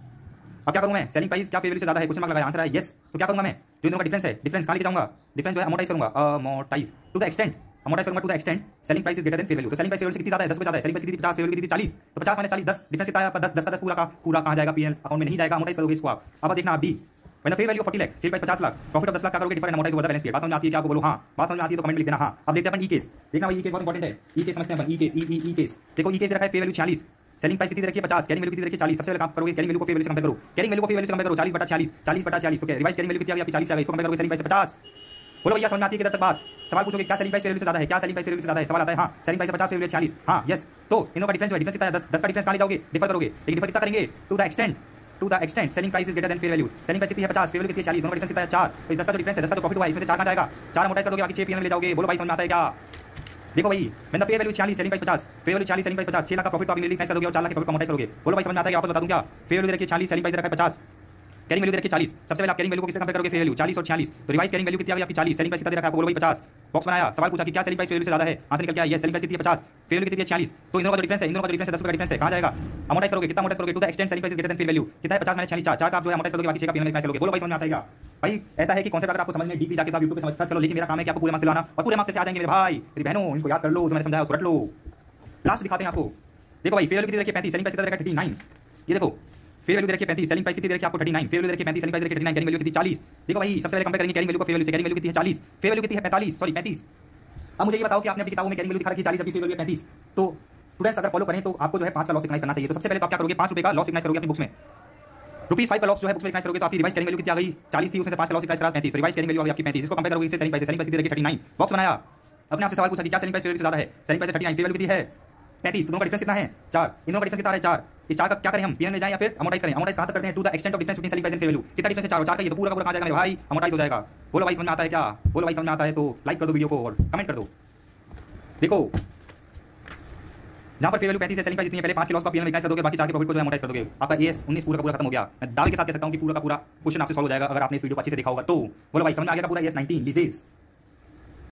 अब क्या करूं मैं, सेलिंग प्राइस क्या फेयर वैल्यू से ज्यादा है, क्वेश्चन मार्क लगाया, आंसर है यस, तो क्या करूंगा मैं, जो दोनों का डिफरेंस है, डिफरेंस कहां लेके जाऊंगा, डिफरेंस जो है अमोर्टाइज करूंगा, amortize to the extent, amortize करूंगा to the extent selling price is greater than fair value. तो सेलिंग प्राइस फेयर वैल्यू से कितनी ज्यादा है, दस रुपए ज्यादा है, सेलिंग प्राइस कितनी पचास, फेयर वैल्यू कितनी चालीस, तो पचास माइनस चालीस दस, डिफरेंस कितना है आपका दस, दस का दस पूरा का पूरा कहां जाएगा, पीएनएल अकाउंट में नहीं जाएगा, अमोर्टाइज करोगे इसको आप। अब देखना आप डी, when the fair value of चालीस लाख, सेल प्राइस पचास लाख, प्रॉफिट ऑफ दस लाख, क्या करोगे, different amortize over the balance sheet. बात समझ आती है क्या आपको, बोलो हां, बात समझ आती है तो कमेंट में लिख देना हां। अब देखते हैं अपन ई केस, देखना भाई ई केस बहुत इंपॉर्टेंट है, ई केस समझते हैं अपन, ई केस, ई ई ई केस देखो, ई केस रखा है फेयर वैल्यू छियालीस, सेलिंग प्राइस कितनी रखी है पचास, कैरिंग वैल्यू कितनी रखी है चालीस। सबसे पहले काम करोगे कैरिंग वैल्यू को फेयर वैल्यू से कंपेयर करो, कैरिंग वैल्यू को फेयर वैल्यू से कंपेयर करो, चालीस बटा छियालीस, चालीस बटा छियालीस, तो क्या रिवाइज कैरिंग वैल्यू कितनी आ गई आपकी चालीस आ गई, इसको कंपेयर करोगे सेलिंग प्राइस से पचास। बोलो भैया समझ में आती है किधर तक बात, सवाल पूछोगे क्या सेलिंग प्राइस फेयर वैल्यू से ज्यादा है, क्या सेलिंग प्राइस फेयर वैल्यू से ज्यादा है, सवाल आता है हां सेलिंग प्राइस से पचास, फेयर वैल्यू छियालीस, हां यस। तो इन दोनों का डिफरेंस जो है, डिफरेंस कितना है दस, दस का डिफरेंस कहां ले जाओगे, डिफर करोगे, लेकिन डिफर कितना करेंगे, to the extent, to the extent selling price is greater than fair value, selling price कितनी है पचास, फेयर वैल्यू कितनी है चालीस, दोनों का डिफरेंस कितना है चार, तो दस का जो डिफरेंस है, दस का जो प्रॉफिट हुआ है इसमें से चार कहां जाएगा, चार अमोर्टाइज कर दोगे, बाकी छह पीएनएल ले जाओगे। बोलो भाई समझ में आता है क्या, देखो भाई व्हेन द फेयर वैल्यू छियालीस, सेलिंग प्राइस पचास, फेयर वैल्यू छियालीस, सेलिंग प्राइस पचास, छह लाख का प्रॉफिट तो आप इमीडिएटली कैसे करोगे और चार लाख का प्रॉफिट अमोर्टाइज करोगे। बोलो भाई समझ में आता है क्या, आपको बता दूं क्या, फेयर वैल्यू रखी है छियालीस, सेलिंग प्राइस रखा है पचास, कैरिंग वैल्यू रखी है चालीस। सबसे पहले आप कैरिंग वैल्यू को किससे कंपेयर करोगे, फेयर वैल्यू चालीस और छियालीस, तो रिवाइज कैरिंग वैल्यू कितनी आ गई आपकी चालीस, सेलिंग प्राइस कितना दे रखा है आपको, बोलो भाई पचास। बॉक्स बनाया, सवाल पूछा कि क्या सेलिंग प्राइस फेयर वैल्यू से ज्यादा है, आंसर निकल के आया यस, सेलिंग प्राइस कितनी है पचास, फेयर वैल्यू कितनी है छियालीस, तो इन दोनों का जो डिफरेंस है, इन दोनों का जो डिफरेंस है दस रुपए का डिफरेंस है, कहां जाएगा, अमोर्टाइज करोगे, कितना अमोर्टाइज करोगे, to the extent selling price is greater than fair value, कितना है पचास माइनस छियालीस, चार, चार का आप जो है अमोर्टाइज करोगे, बाकी छह का पीएनएल कैसे लोगे। बोलो भाई समझ में आता है क्या। भाई ऐसा है कि कॉन्सेप्ट अगर आपको समझ में डीप जाके तो आप यूट्यूब पे समझ सकते, चलो लेकिन मेरा काम है कि आपको पूरे मार्क्स दिलाना, और पूरे मार्क्स से आ जाएंगे मेरे भाई मेरी बहनों, इनको याद कर लो, जो मैंने समझाया उसको रट लो। लास्ट दिखाते हैं आपको, देखो भाई फेयर वैल्यू कितनी रखी है पैंतीस, सेलिंग प्राइस कितना रखा है उनतालीस, ये देखो फेयर वैल्यू रखी है पैंतीस, सेलिंग प्राइस कितनी रखी है आपको उनतालीस, फेयर वैल्यू रखी है पैंतीस, सेलिंग प्राइस रखी है उनतालीस, कैरिंग वैल्यू कितनी चालीस। देखो भाई सबसे पहले कंपेयर करेंगे कैरिंग वैल्यू को फेयर वैल्यू से, कैरिंग वैल्यू कितनी है चालीस, फेयर वैल्यू कितनी है पैंतालीस, सॉरी पैंतीस। अब मुझे ये बताओ कि आपने अपनी किताबों में कैरिंग वैल्यू दिखा रखी है चालीस, जबकि फेयर वैल्यू पैंतीस, तो स्टूडेंट्स अगर फॉलो करें तो आपको जो है पांच का लॉस रिकॉग्नाइज करना चाहिए। तो सबसे पहले आप क्या करोगे, पांच रुपए का लॉस रिकॉग्नाइज करोगे अपनी बुक्स में, रुपीस फाइव का लॉस जो है बुक्स में रिकॉग्नाइज करोगे, तो आपकी रिवाइज कैरिंग वैल्यू कितनी आ गई चालीस थी, उसमें से पांच का लॉस रिकॉग्नाइज करा पैंतीस, रिवाइज कैरिंग वैल्यू आ गई आपकी पैंतीस, इसको कंपेयर करोगे इससे सेलिंग प्राइस, सेलिंग प्राइस कितनी रखी उनतालीस। बॉक्स बनाया, अपने आपसे सवाल पूछा कि क्या सेलिंग प्राइस फेयर वैल्यू से ज्यादा है, सेलिंग प्राइस उनतालीस, फेयर वैल्यू कितनी है पैंतीस, दोनों का डिफरेंस कितना है चार, इन दोनों का डिफरेंस कितना है चार, इस चार का क्या करें हम, पीएनएल में जाएं या फिर अमोर्टाइज करें, अमोर्टाइज कहां तक करते हैं, to the extent of difference between selling price and fair value, कितना डिफरेंस है चार, और चार का ये तो पूरा का पूरा कहां जाएगा मेरे भाई, अमोर्टाइज हो जाएगा। बोलो भाई समझ में आता है क्या, बोलो भाई समझ में आता है तो लाइक कर दो वीडियो को और कमेंट कर दो। देखो जहां पर फेयर वैल्यू पैंतीस है, सेलिंग प्राइस इतनी है, पहले पांच के लॉस का पीएनएल रिकॉग्नाइज कर दोगे, बाकी चार के प्रॉफिट को जो है अमोर्टाइज कर दोगे, आपका एएस उन्नीस पूरा का पूरा खत्म हो गया। मैं दावे के साथ कह सकता हूं कि पूरा का पूरा क्वेश्चन आपसे सॉल्व हो जाएगा अगर आपने इस वीडियो को अच्छे से देखा होगा तो। बोलो भाई समझ में आ गया पूरा एएस नाइनटीन लीजेस।